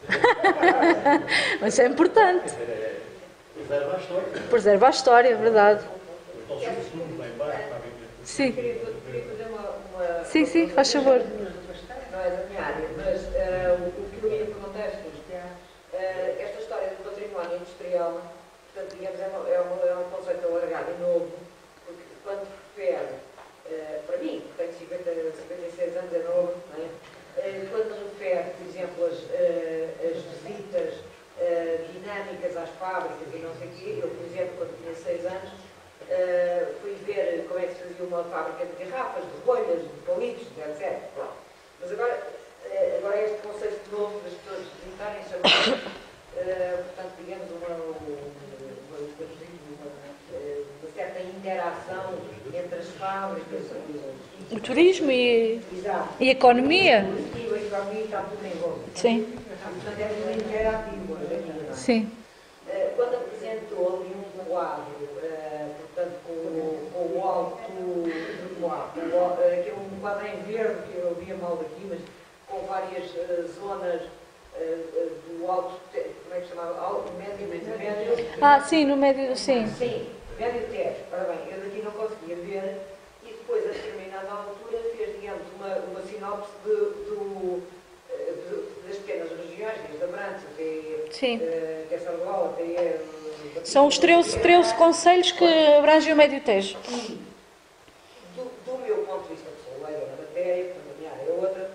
Mas é importante. Preserva a história. Preserva a história, é verdade. Então, se o segundo lá embaixo, está bem. Sim. Queria fazer uma Sim, sim, faz favor. Não é da minha área, mas o que eu ia perguntar é o seguinte: esta história do património industrial, portanto, digamos, é um conceito alargado e novo, porque quando refere, para mim, que tenho 56 anos, é novo, não é? Quando refere, por exemplo, as visitas dinâmicas às fábricas e não sei o quê, eu, por exemplo, quando tinha 6 anos, fui ver como é que se fazia uma fábrica de garrafas, de rolhas, de palitos, etc. Pronto. Mas agora este conceito novo das pessoas visitarem chamar, portanto, digamos, uma certa interação entre as fábricas. O turismo e a economia. A economia está tudo envolvido. Sim. Portanto, é tudo interativo. Sim. Quando apresentou ali um quadro, portanto, com o alto, que é um quadro em verde, que eu via mal daqui, mas com várias zonas do alto, como é que se chamava? Alto, médio. Sim, no médio, sim. Sim, médio teto. Ora bem, eu daqui não conseguia ver, e depois, a determinada altura, fez, digamos, uma sinopse das pequenas regiões, desde Abrantes até Sargola, até... São os 13 concelhos que abrangem o Médio Tejo. Do meu ponto de vista, que sou leiga na matéria, portanto a minha área é outra,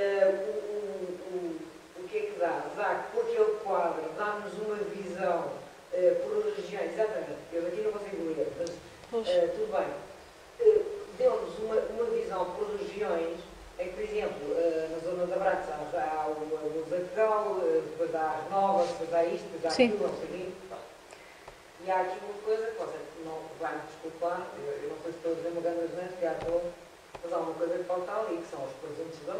o que é que dá? Dá que, por aquele quadro, dá-nos uma visão por regiões, exatamente, eu daqui não consigo ler, mas tudo bem, deu-nos uma visão por regiões, em que, por exemplo, na zona da Abrantes há o Zacão, depois há as Novas, depois há isto, depois há aquilo, não sei o quê. E há aqui uma coisa que você não vai me desculpar, eu não sei se estou a dizer uma grande asneira, mas há uma coisa que falta ali, que são os presuntos da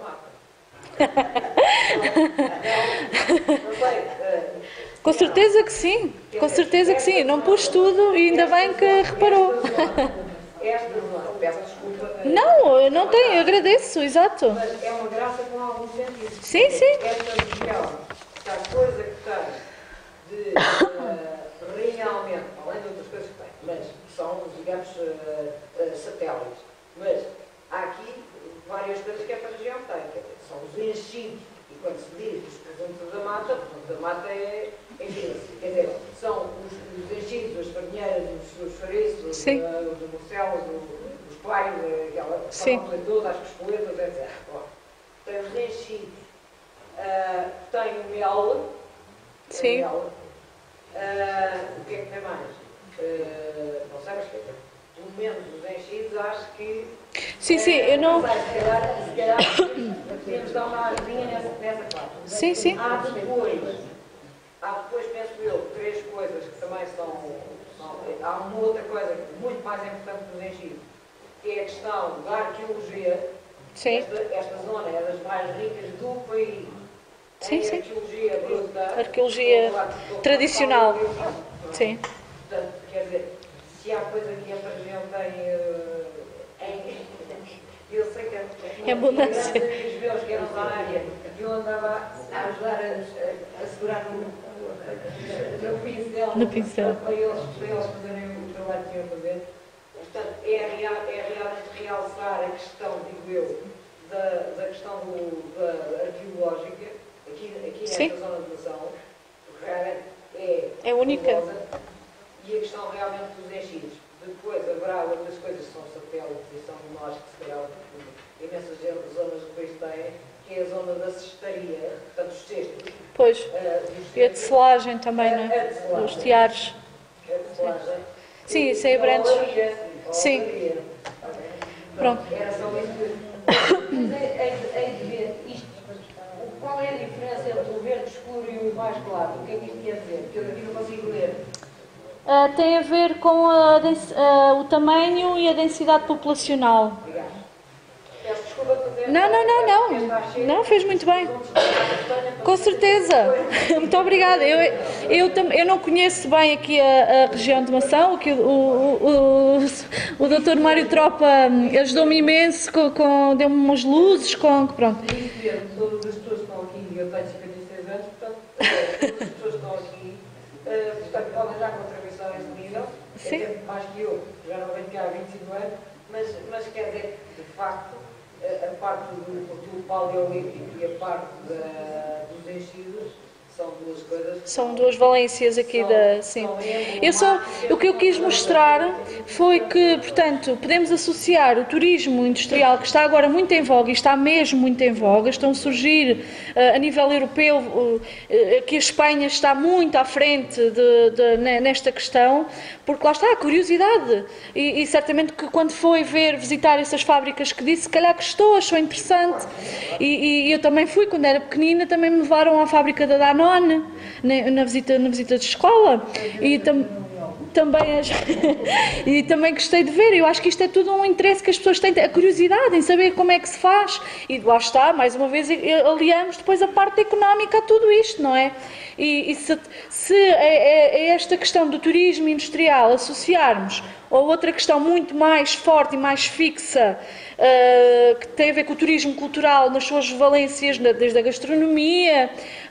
mata. Não sei. Com certeza que sim, com certeza que sim. Não pus tudo e ainda bem que reparou. Esta zona, peço desculpa. Não, eu não tenho, eu agradeço, exato. Mas é uma graça com algum sentido. Sim, sim. Esta região, a coisa que tem de realmente, além de outras coisas que tem, mas são, digamos, satélites. Mas há aqui várias coisas que esta região tem, quer dizer, são os enchidos. E quando se diz os presuntos da mata, o presunto da mata é enfim, quer dizer, são os enchidos, as farinheiras, os chouriços, os morcelos, os paios, aquela famosa toda, as coscoletas, etc. Bom, tem os enchidos, tem o mel. Sim. O que é que tem mais? Não sei, mas pelo menos os enchidos, acho que... Sim, eu não... Se calhar podemos dar uma ajudinha nessa parte. Sim, sim. Há depois, penso eu, 3 coisas que também são... Há uma outra coisa muito mais importante que os enchidos, que é a questão da arqueologia. Sim. Esta zona é das mais ricas do país. Sim, sim. Arqueologia bruta. Arqueologia tradicional. Sim. Portanto, quer dizer, se há coisa que esta região tem, eu sei que é abundância. os meus que eram da área, eu andava a ajudar a segurar no pincel. Para eles fazerem o trabalho que tinham a fazer. Portanto, é realmente realçar a questão, digo eu, da questão da arqueológica, aqui nesta zona de Mação, porque realmente é única. E a questão realmente dos enchidos. Depois haverá outras coisas que são satélites e são nós que se calhar imensas zonas do país têm, que é a zona da cestaria, portanto os cestos. Pois, Dos e a tecelagem também, A né? tecelagem. Dos tiares. A tecelagem. Sim, isso é brandes. Sim. Sim. Pronto. Era só isso que... Mas é de ver isto. Qual é a diferença entre o verde escuro e o mais claro? O que é que isto quer dizer? Porque eu aqui não consigo ler. Tem a ver com o tamanho e a densidade populacional. Obrigada. Peço desculpa por ter... Não, fez muito bem. Com certeza. Muito obrigada. Eu não conheço bem aqui a região de Mação, que o Dr. Mário Tropa ajudou-me imenso, deu-me umas luzes, pronto. Todas as pessoas que estão aqui, eu tenho 56 anos, portanto, todas as pessoas que estão aqui, portanto, podem já contribuição a esse nível, Sim. é tempo mais que eu, já não venho cá há 25 anos, mas quer dizer, de facto, a parte do paleolítico e a parte dos enchidos são duas coisas. São duas valências aqui da... Sim. O que eu quis mostrar foi que, portanto, podemos associar o turismo industrial, que está agora muito em voga, e está mesmo muito em voga, estão a surgir a nível europeu, que a Espanha está muito à frente nesta questão, porque lá está a curiosidade, e certamente que quando foi visitar essas fábricas que disse, se calhar gostou, achou interessante, e eu também fui, quando era pequenina, também me levaram à fábrica da Danone, na visita de escola, e também gostei de ver. Eu acho que isto é tudo um interesse que as pessoas têm, a curiosidade em saber como é que se faz, e lá está, mais uma vez aliamos depois a parte económica a tudo isto, não é? E se esta questão do turismo industrial associarmos a outra questão muito mais forte e mais fixa, que tem a ver com o turismo cultural nas suas valências, desde a gastronomia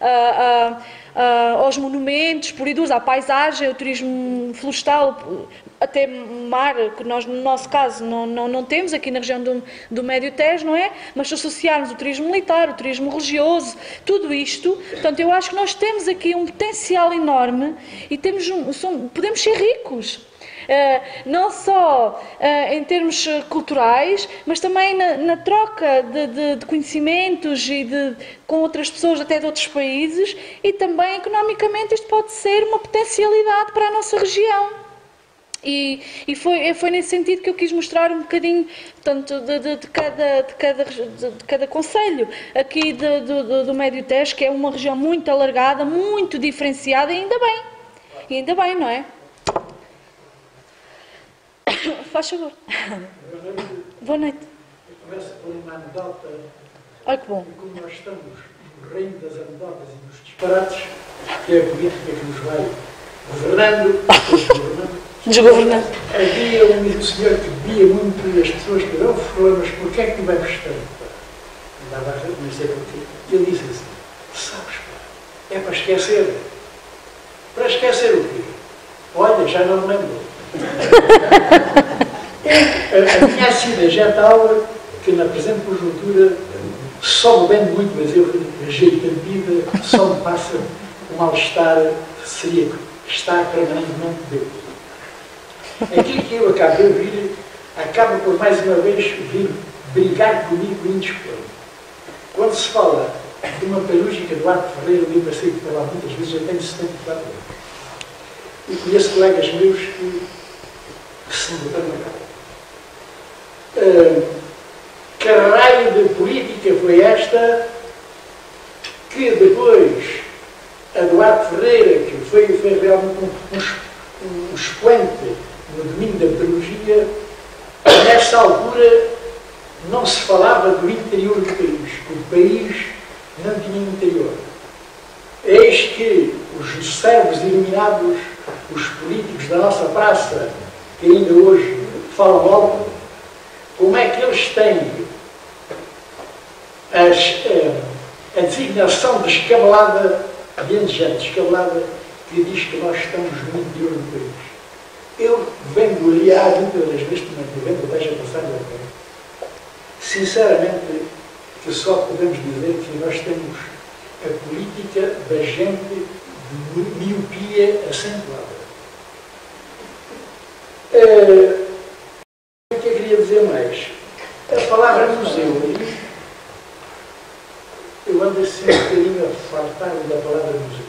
aos monumentos, à paisagem, ao turismo florestal, até mar, que nós no nosso caso não temos aqui na região do Médio Tejo, não é? Mas se associarmos o turismo militar, o turismo religioso, tudo isto, portanto eu acho que nós temos aqui um potencial enorme e podemos ser ricos. Não só em termos culturais, mas também na troca de conhecimentos e com outras pessoas até de outros países, e também economicamente isto pode ser uma potencialidade para a nossa região. E foi nesse sentido que eu quis mostrar um bocadinho, portanto, de cada concelho aqui do Médio Tejo, que é uma região muito alargada, muito diferenciada, e ainda bem, não é? Faz favor. Boa noite. Eu começo por uma anedota. Olha que bom. E como nós estamos no reino das anedotas e dos disparates, que é a política que nos vai Desgovernando. Havia um senhor que bebia muito e as pessoas que dão mas porquê é que tu bebes tanto? Andava a reconhecer porquê. E ele disse assim, sabes, pá, é para esquecer. Para esquecer o quê? Olha, já não me lembro. A minha acidez é tal que na presente conjuntura só bebendo muito, mas eu rejeito a vida, só me passa o mal-estar celíaco, estar permanentemente bêbado. Aquilo que eu acabo de ouvir acaba por mais uma vez vir brigar comigo em dispor. Quando se fala de uma perúgica do Arte Ferreira, eu passei por lá muitas vezes, eu tenho 74 anos. E conheço colegas meus que se botaram na cara. Que raio de política foi esta que depois a Duarte Ferreira, que foi realmente um expoente no domínio da pedagogia, nessa altura não se falava do interior do país, que o país não tinha interior. Eis que os servos iluminados, os políticos da nossa praça, que ainda hoje falam alto, como é que eles têm a designação de escabelada, de gente escabelada, que diz que nós estamos no interior do país. Eu venho ali há muitas vezes, vendo deixa passar até. Sinceramente, que só podemos dizer que nós temos a política da gente de miopia acentuada. O que eu queria dizer mais? A palavra museu, eu ando assim um bocadinho a fartar-me da palavra museu.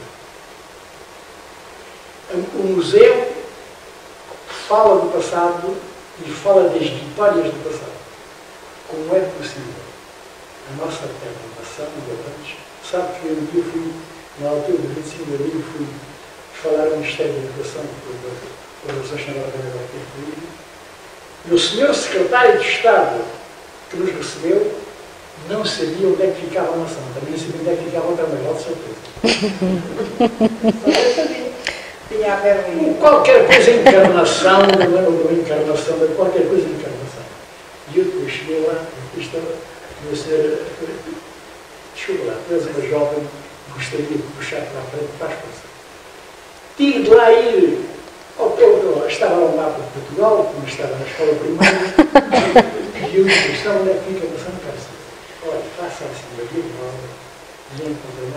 O museu fala do passado e fala das vitórias do passado. Como é possível a nossa preocupação de antes? Sabe que eu fui, na altura do 25 de abril, fui falar ao Ministério da Educação, por Relações Nacionais e o senhor secretário de Estado que nos recebeu não sabia onde é que ficava a maçã, também não sabia onde é que ficava o Carnaval, de certeza. Tinha a ver com qualquer coisa encarnação, qualquer coisa encarnação. E eu depois cheguei lá, e estava, a senhora, desculpa lá, tu és uma jovem, gostaria de puxar para a frente para as coisas. Tive de lá ir, estava lá o mapa de Portugal, como estava na escola primária, e eu disse, estava onde é que fica a maçã de Cárcere? Olha, faça assim, daqui de volta, e encontrei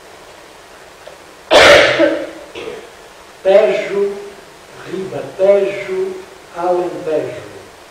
maçã. Tejo, Ribatejo, Alentejo.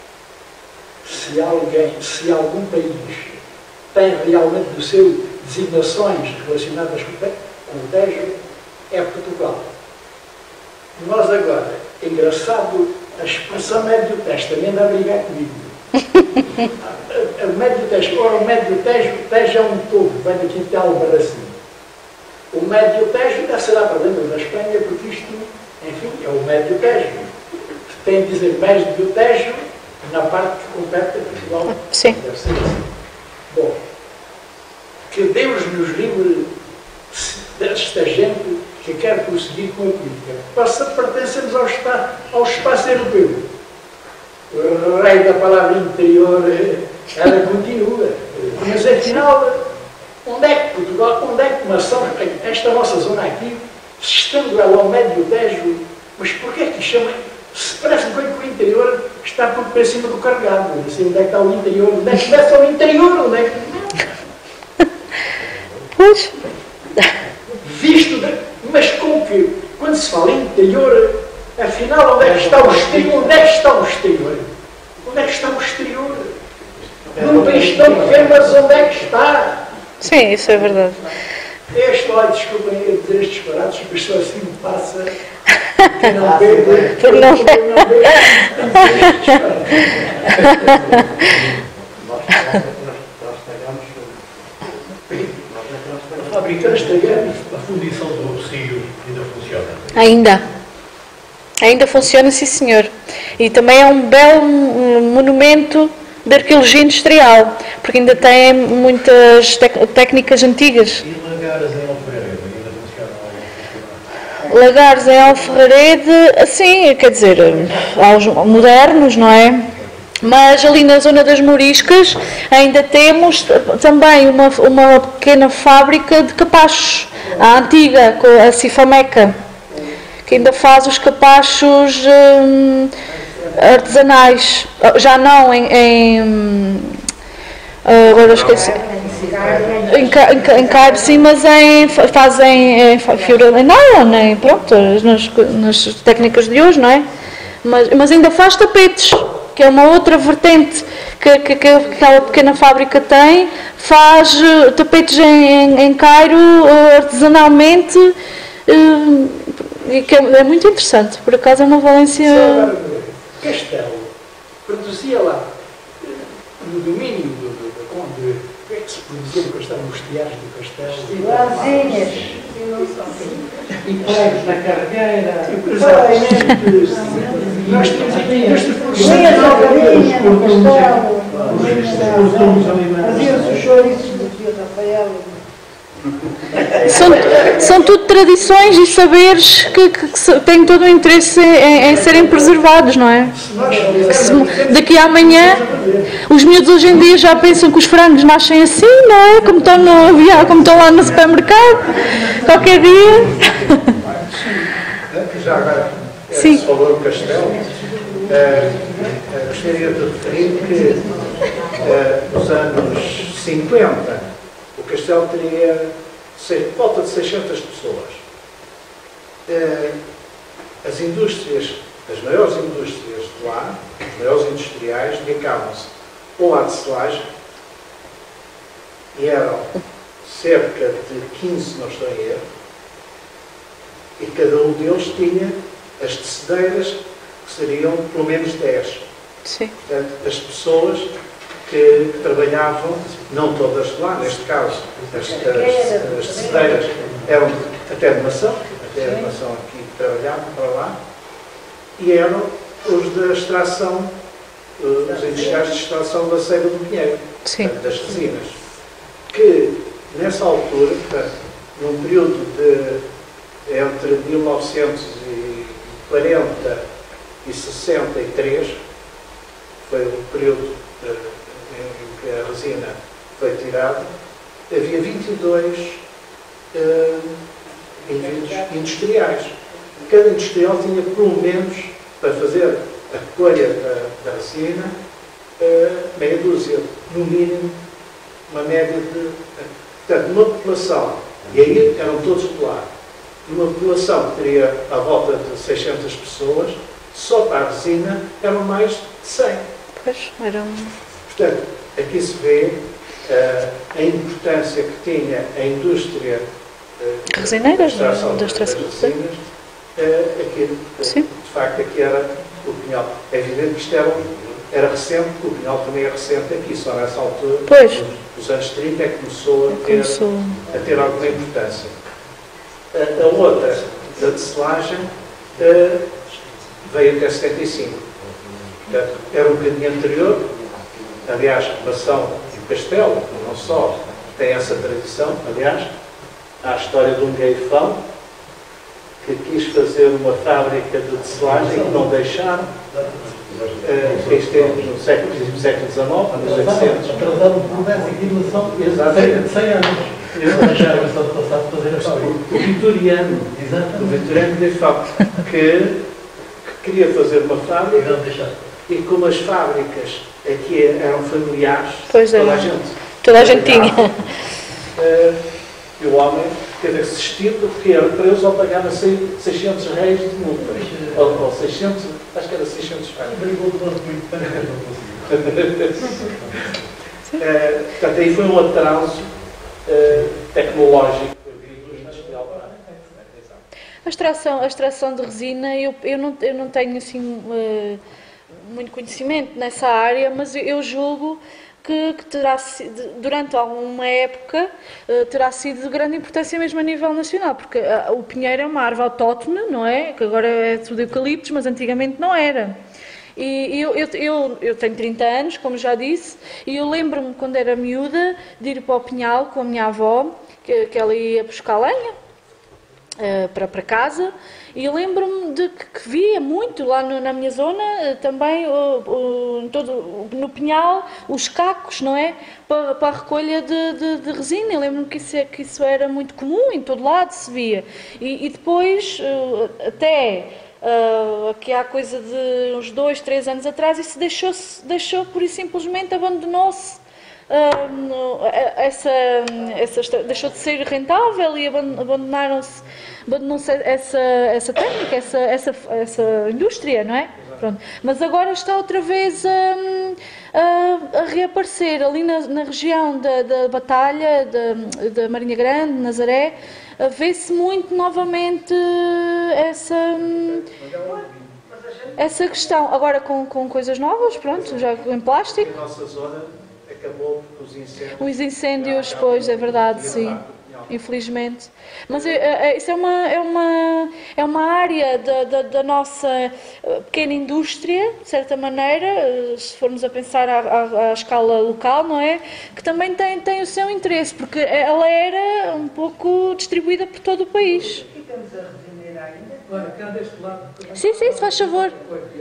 Se algum país tem realmente do seu designações relacionadas com o Tejo, é Portugal. Nós agora, engraçado, a expressão médio Tejo também anda a brigar comigo. O médio Tejo, ora o médio Tejo é um todo, vem daqui de Albarracim. O Médio Tejo deve ser lá para dentro da Espanha, porque isto, enfim, é o Médio Tejo. Tem de dizer Médio Tejo na parte que compete a Portugal. Sim. Deve ser assim. Bom, que Deus nos livre desta gente que quer prosseguir com a política. Pertencemos ao espaço europeu. O rei da palavra interior, ela continua. Mas afinal, onde é que Portugal, onde é que nação, esta nossa zona aqui, se estando ela ao Médio Tejo, mas porquê é que chama? Se parece-me que o interior está por para cima do carregado. Assim, onde é que está o interior? Onde é que começa o interior? Onde é que... Pois. Visto, mas com que, quando se fala em interior, afinal, onde é que está o exterior? Onde é que está o exterior? Onde é que está o exterior? Num país tão pequeno, mas onde é que está? Sim, isso é verdade. Olha, desculpem dizer estes disparados, mas só assim me passa que não bebo, A fábrica estragamos, a fundição do Rocio ainda funciona? Ainda funciona, sim senhor. E também é um belo monumento de arqueologia industrial, porque ainda tem muitas técnicas antigas. E lagares em Alferrarede ainda funcionam? Lagares em Alferrarede, assim, quer dizer, aos modernos, não é? Mas ali na zona das Moriscas ainda temos também uma pequena fábrica de capachos, a antiga, com a Cifameca, que ainda faz os capachos artesanais, já não agora esqueci, em carne sim, mas fazem nylon, pronto, nas técnicas de hoje, não é? Mas ainda faz tapetes, que é uma outra vertente que aquela pequena fábrica tem, faz tapetes em Cairo artesanalmente, e que é muito interessante. Por acaso é uma valência... Castelo produzia lá, no domínio onde é que se produzia o castelo, nos tiares do castelo. Lazinhas. E pregos na carreira. Nós temos aqui nestes Linhas da galinha, no castelo. Fazia-se os chouriços do tio Rafael. São tudo tradições e saberes que têm todo o interesse em serem preservados, não é? Daqui a amanhã, os miúdos hoje em dia já pensam que os frangos nascem assim, não é? Como estão lá no supermercado, qualquer dia. Já agora, Sim. se falou do castelo, gostaria de referir que nos anos 50 o castelo teria volta de 600 pessoas. As indústrias as maiores indústrias de lá, os maiores industriais, dedicavam-se ou à tecelagem, e eram cerca de 15, se não estou em erro, e cada um deles tinha as tecedeiras, que seriam pelo menos 10. Sim. Portanto, as pessoas que trabalhavam, não todas de lá, neste caso, as tecedeiras eram até de maçã, aqui que trabalhavam para lá, e eram os da extração, os industriais de extração da ceiba do pinheiro, portanto, das resinas, que nessa altura, portanto, num período de entre 1940 e 63, foi o período em que a resina foi tirada, havia 22 indivíduos industriais. Cada industrial tinha, pelo menos, para fazer a recolha da resina, meia dúzia, no mínimo, uma média de... Portanto, uma população, e aí eram todos de lá, uma população que teria à volta de 600 pessoas, só para a resina eram mais de 100. Pois, eram... Portanto, aqui se vê a importância que tinha a indústria resineiras, da extração das resinas. Aqui, de facto, aqui era o pinhal. É evidente que isto era recente, porque o pinhal também é recente aqui, só nessa altura, nos anos 30, é que começou a ter alguma importância. A outra, da tecelagem, veio até 75. Portanto, era um bocadinho anterior. Aliás, Mação e o Castelo, não só, tem essa tradição. Aliás, há a história de um gaifão que quis fazer uma fábrica de tecelagem e não deixaram. Isto é no século XIX, 1800. Atrasaram por 10 aqui em relação a 100 anos. Eles deixaram essa de passar para fazer a história. O vitoriano, exatamente. O vitoriano gaifão, que queria fazer uma fábrica e como as fábricas aqui eram familiares, toda a gente tinha. E o homem teve que desistir porque para eles só pagava 600 reis de multa. Ou 600, acho que era 600 reais. Portanto, aí foi um atraso tecnológico. A extração de resina, eu não tenho assim muito conhecimento nessa área, mas eu julgo que terá sido, durante alguma época, terá sido de grande importância mesmo a nível nacional, porque o pinheiro é uma árvore autóctone, não é? Que agora é tudo eucaliptos, mas antigamente não era. E eu tenho 30 anos, como já disse, e eu lembro-me, quando era miúda, de ir para o Pinhal com a minha avó, que ela ia buscar lenha para casa, e eu lembro-me de que via muito lá na minha zona, também no Pinhal, os cacos, não é? Para a recolha de resina. Eu lembro-me que isso era muito comum, em todo lado se via. E depois, até aqui há coisa de uns 2, 3 anos atrás, isso deixou por isso simplesmente, abandonou-se. Deixou de ser rentável e abandonou-se essa técnica, essa indústria, não é? Pronto. Mas agora está outra vez a reaparecer ali na região da Batalha, da Marinha Grande, Nazaré, vê-se muito novamente essa questão. Agora com coisas novas, pronto, já em plástico. A nossa zona acabou com os incêndios. Os incêndios, pois, é verdade, sim. Infelizmente. Mas isso é uma área da nossa pequena indústria, de certa maneira, se formos a pensar à escala local, não é? Que também tem o seu interesse, porque ela era um pouco distribuída por todo o país. Aqui temos a resineira ainda. Olha, cá deste lado. Sim, se faz favor.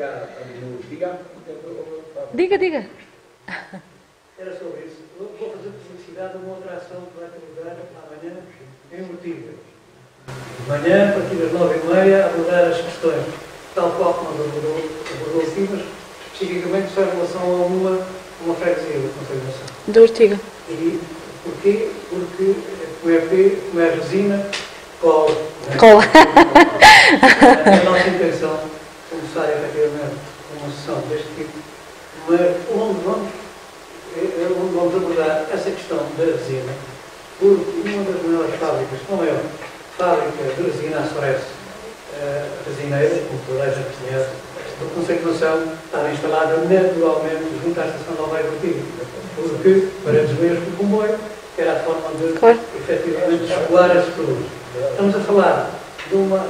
Diga. Era sobre isso. Vou fazer publicidade a uma outra ação que vai ter lugar amanhã em Ortigas. De manhã, a partir das 9h30, abordar as questões, tal qual como abordou o Simas, especificamente só em relação a uma freguesia do Conselho de Mação. De Ortiga. E porquê? Porque como é resina, cola. Cola. A nossa intenção começar efetivamente uma sessão deste tipo, mas onde vamos abordar essa questão da resina, porque uma das maiores fábricas, não é a fábrica de resina, a Soares Resineira, como toda a gente conhece, a concentração estava instalada naturalmente junto à estação de Alveiro Antigo, porque paredes meias com o comboio, que era a forma de efetivamente escoar esse produto. Estamos a falar de uma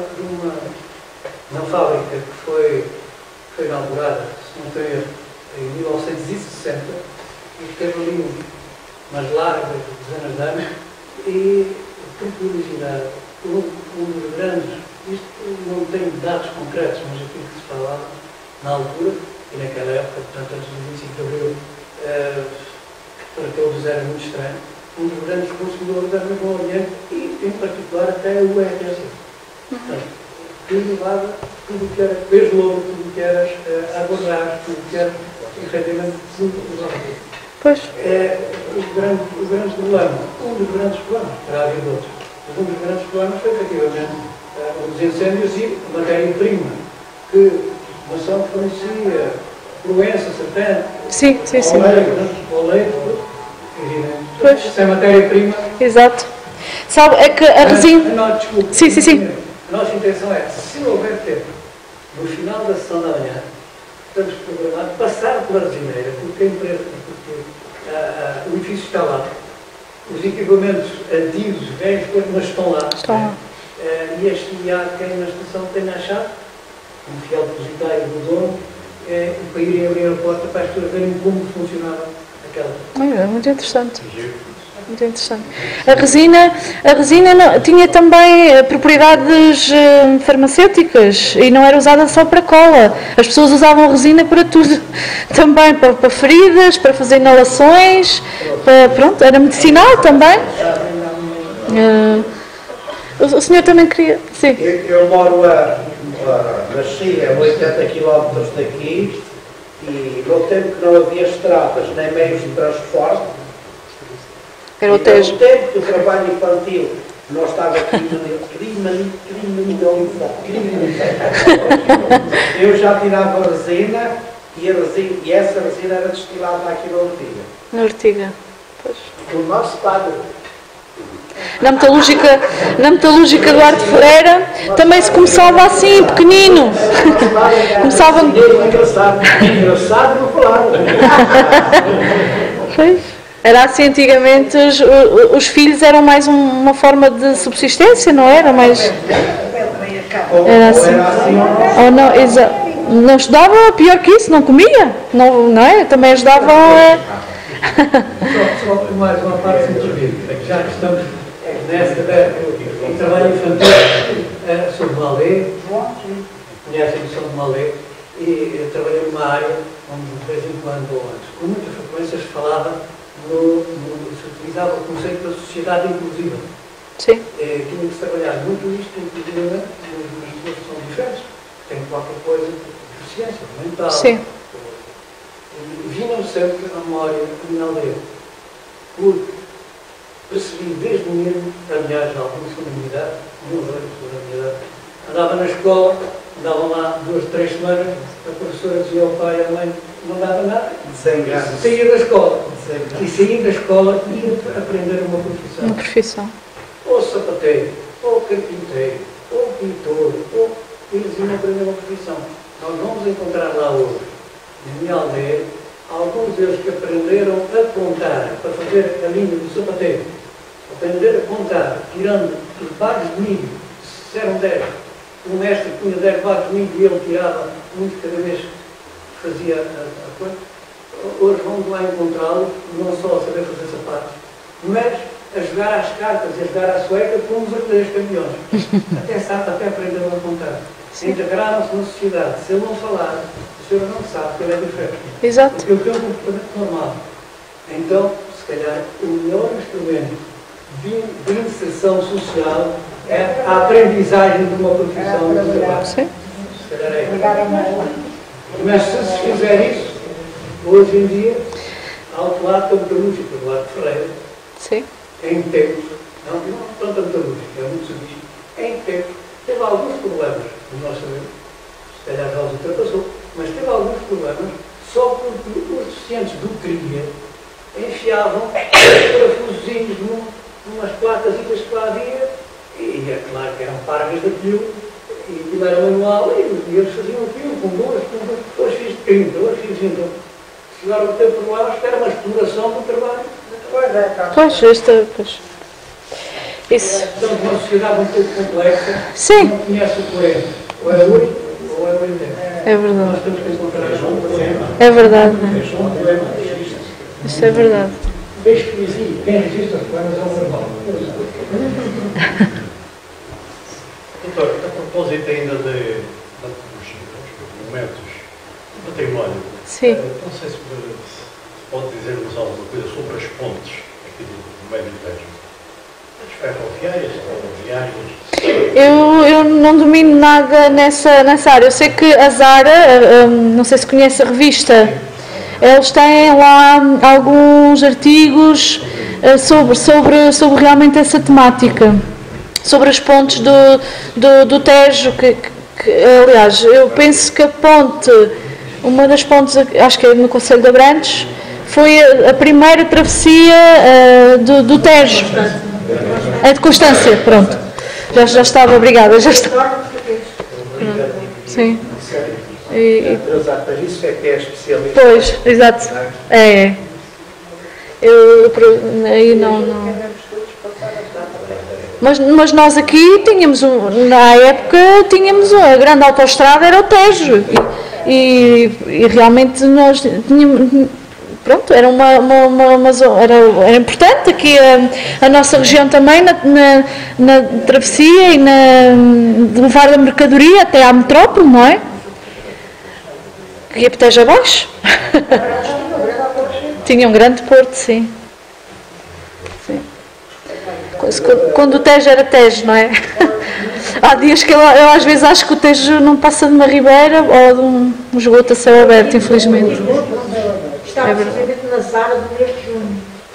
fábrica que foi inaugurada, se não estou a erro, em 1960, e teve ali umas largas dezenas de anos, e, por curiosidade, um dos grandes, isto não tem dados concretos, mas aquilo que se falava na altura, e naquela época, portanto, antes do 25 de Abril, para todos era muito estranho, um dos grandes consumidores era mesmo o Oriente, e, em particular, até o RTC. Portanto, que levava tudo o que era peixe louro, tudo o que era aguardar, tudo o que era, efetivamente, tudo o Pois. é os grandes problemas. Um dos grandes problemas, terá havido outros, mas um dos grandes problemas foi, efetivamente, os incêndios e a matéria-prima que a nação fornecia, Proença, Sertã, Sim. ao leite, evidente. Sem matéria-prima. Exato. Sabe, é que a resina... Desculpe. Sim. A nossa intenção é, se houver tempo, no final da sessão da manhã, estamos programados passar pela resineira, porque a empresa, o edifício está lá, os equipamentos antigos, velhos, mas estão lá. E há quem na estação tenha achado, um fiel depositário do dono, para irem abrir a porta para as pessoas verem como funcionava aquela. É muito interessante. Muito interessante. A resina tinha também propriedades farmacêuticas e não era usada só para cola. As pessoas usavam a resina para tudo. Também para feridas, para fazer inalações, pronto, era medicinal também. O senhor também queria... Sim. Eu moro nasci a 80 km daqui e no tempo que não havia estradas nem meios de transporte, era o Tejo. No tempo que o trabalho infantil não estava criminalizado, eu já tirava a resina e essa resina era destilada aqui na Ortiga. Na Ortiga, pois. O nosso padre. Na metalúrgica do Arte Ferreira também se começava assim, pequenino. Começava... Engraçado não falar. Pois. Era assim antigamente, os filhos eram mais uma forma de subsistência, não era? Mais... Era assim. Ou não, não estudava, pior que isso, não comia, não é? Também ajudava a... Só mais uma parte de entrevista, já que estamos em trabalho infantil sobre Malê, conhecem o som de Malê, e trabalhei numa área onde de vez em quando, ou antes, com muita frequência se falava, se utilizava o conceito da sociedade inclusiva. Sim. Tinha que se trabalhar muito isto, inclusive, nas pessoas que são diferentes, têm qualquer coisa de deficiência mental. Sim. Vinham sempre a memória da minha aldeia. Porque percebi desde menino, aliás, alguma segunda minha idade, andava na escola, andavam lá 2 ou 3 semanas, a professora dizia ao pai e à mãe, não dava nada, saía da escola. E saindo da escola ia aprender uma profissão. Uma profissão. Ou sapateiro, ou carpinteiro, ou pintor, ou eles iam aprender uma profissão. Nós vamos encontrar lá hoje, na minha aldeia, alguns deles que aprenderam a contar, para fazer a linha do sapateiro. Aprender a contar, tirando os bagos de milho, se eram 10. O mestre punha 10 bagos de milho e ele tirava muito cada vez que fazia a coisa. Hoje vamos lá encontrá-lo, não só a saber fazer sapatos, mas a jogar às cartas e a jogar à sueca como os atletas campeões. Até aprenderam a contar. Integraram-se na sociedade. Se ele não falar, a senhora não sabe que ele é diferente. Exato. Porque ele tem um comportamento normal. Então, se calhar, o melhor instrumento de inserção social é a aprendizagem de uma profissão de trabalho. Sim. Se calhar é isso. Mas se fizer isso, hoje em dia, há outro lado da metalúrgica, do Arte Ferreira, sim. Em tempos, não tanto a metalúrgica, é muito serviço, em tempos, teve alguns problemas, no nosso saber, se calhar já os ultrapassou, mas teve alguns problemas só porque os deficientes do CRIA enfiavam parafusozinhos numas placas que lá havia, e é claro que eram pargas daquilo, e aquilo era manual, e eles faziam aquilo com duas, hoje fiz 30, hoje fiz 20. Chegaram o tempo lá, acho que era uma exploração do trabalho. Pois, pois. Isso. Estamos numa sociedade um pouco complexa. Sim. Não conhece o poema. Ou é hoje, ou é hoje mesmo. É verdade. Nós temos que encontrar um poema. É verdade. Um poema registra. Isso é verdade. Vês que dizia, quem registra os poemas é o normal. Doutor, a propósito ainda dos momentos do património, Sim. não sei se pode dizer-nos alguma coisa sobre as pontes aqui do meio do Tejo. As ferroviárias, rodoviárias. Eu não domino nada nessa área. Eu sei que a Zara, não sei se conhece a revista, eles têm lá alguns artigos sobre realmente essa temática, sobre as pontes do Tejo, que aliás, eu penso que a ponte, uma das pontes, acho que é no Concelho de Abrantes, foi a primeira travessia do Tejo. É de Constância, pronto. Já estava, obrigada, já estava. Sim. Isso é que é especialista. Pois, exato. É. Aí não. Mas nós aqui tínhamos, na época, a grande autoestrada era o Tejo. E realmente nós tínhamos. Pronto, era uma zona, era importante aqui a nossa região também na travessia e de levar a mercadoria até à metrópole, não é? Que ia para Tejo abaixo. Tinha um grande porto, sim. Quando o Tejo era Tejo, não é? Há dias que eu às vezes acho que o Tejo não passa de uma ribeira ou de um esgoto a céu aberto, infelizmente. Estava precisamente na Zara do mês de junho.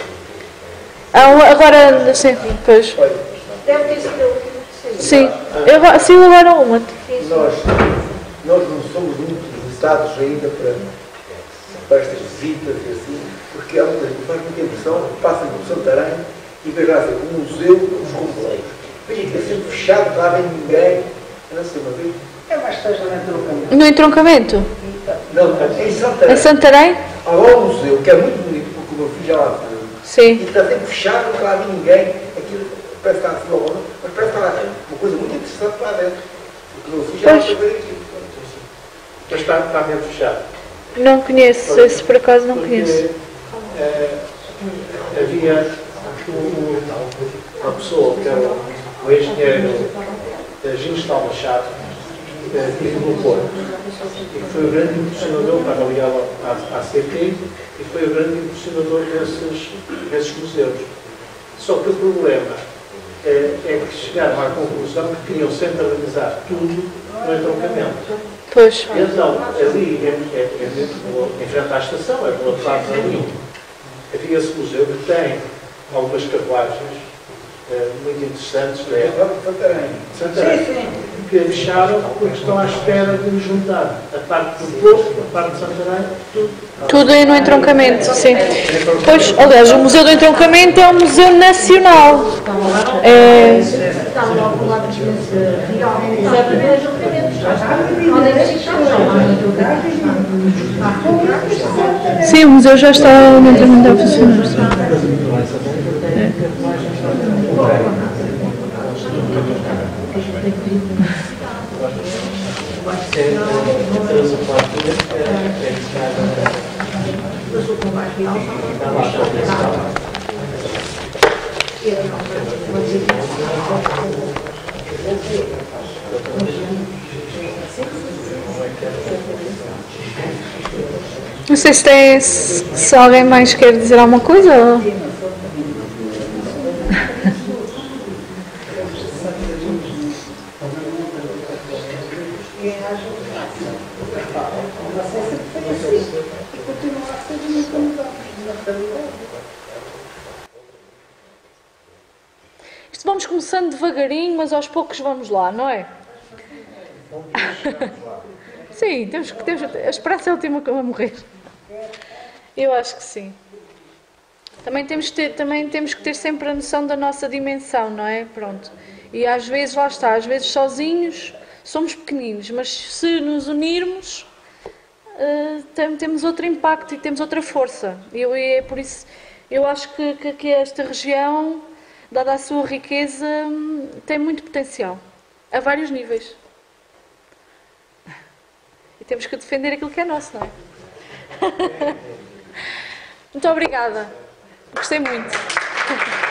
Agora, sim, pois. Deve ter sido a última que Sim, agora uma. Nós não somos muito visitados ainda para estas visitas e assim, porque há muita gente faz muita impressão, passam por Santarém e vejo lá dizer, o museu dos comboios. Veja que é sempre fechado, lá vem ninguém. Eu não sei uma vez. É mais esteja no entroncamento. No entroncamento? Não, em Santarém. Em Santarém? Há lá um museu que é muito bonito, porque o meu filho já lá foi. Sim. E está sempre fechado, não lá vem ninguém. Aquilo parece que está assim ao lado, mas parece que está lá uma coisa muito interessante lá dentro. Porque o meu filho já lá foi ver aquilo. Mas está mesmo fechado. Não conheço, esse por acaso não conheço. Havia uma pessoa que era o engenheiro Ginstal Machado, que vive no Porto, e que foi o grande impulsionador, estava ligado à CT, e foi o grande impulsionador desses museus. Só que o problema é que chegaram à conclusão que queriam centralizar tudo no entroncamento. Pois. Então, ali, em frente à estação, é do outro lado da linha, havia esse museu que tem algumas carruagens muito interessantes da época. Santarém. Que fecharam porque estão à espera de nos juntar a parte do Porto, a parte de Santarém, tudo. Tudo aí no entroncamento, sim. Pois, aliás, o Museu do Entroncamento é um museu nacional. Sim, o museu já está no entroncamento a funcionar. Não sei se alguém mais quer dizer alguma coisa. Isto vamos começando devagarinho, mas aos poucos vamos lá, não é? Sim, a esperança é a última a morrer. Eu acho que sim. Também temos que ter sempre a noção da nossa dimensão, não é? Pronto. E às vezes, lá está, às vezes sozinhos somos pequeninos, mas se nos unirmos, temos outro impacto e temos outra força. É por isso, eu acho que esta região, dada a sua riqueza, tem muito potencial, a vários níveis. E temos que defender aquilo que é nosso, não é? Muito obrigada. Gostei muito.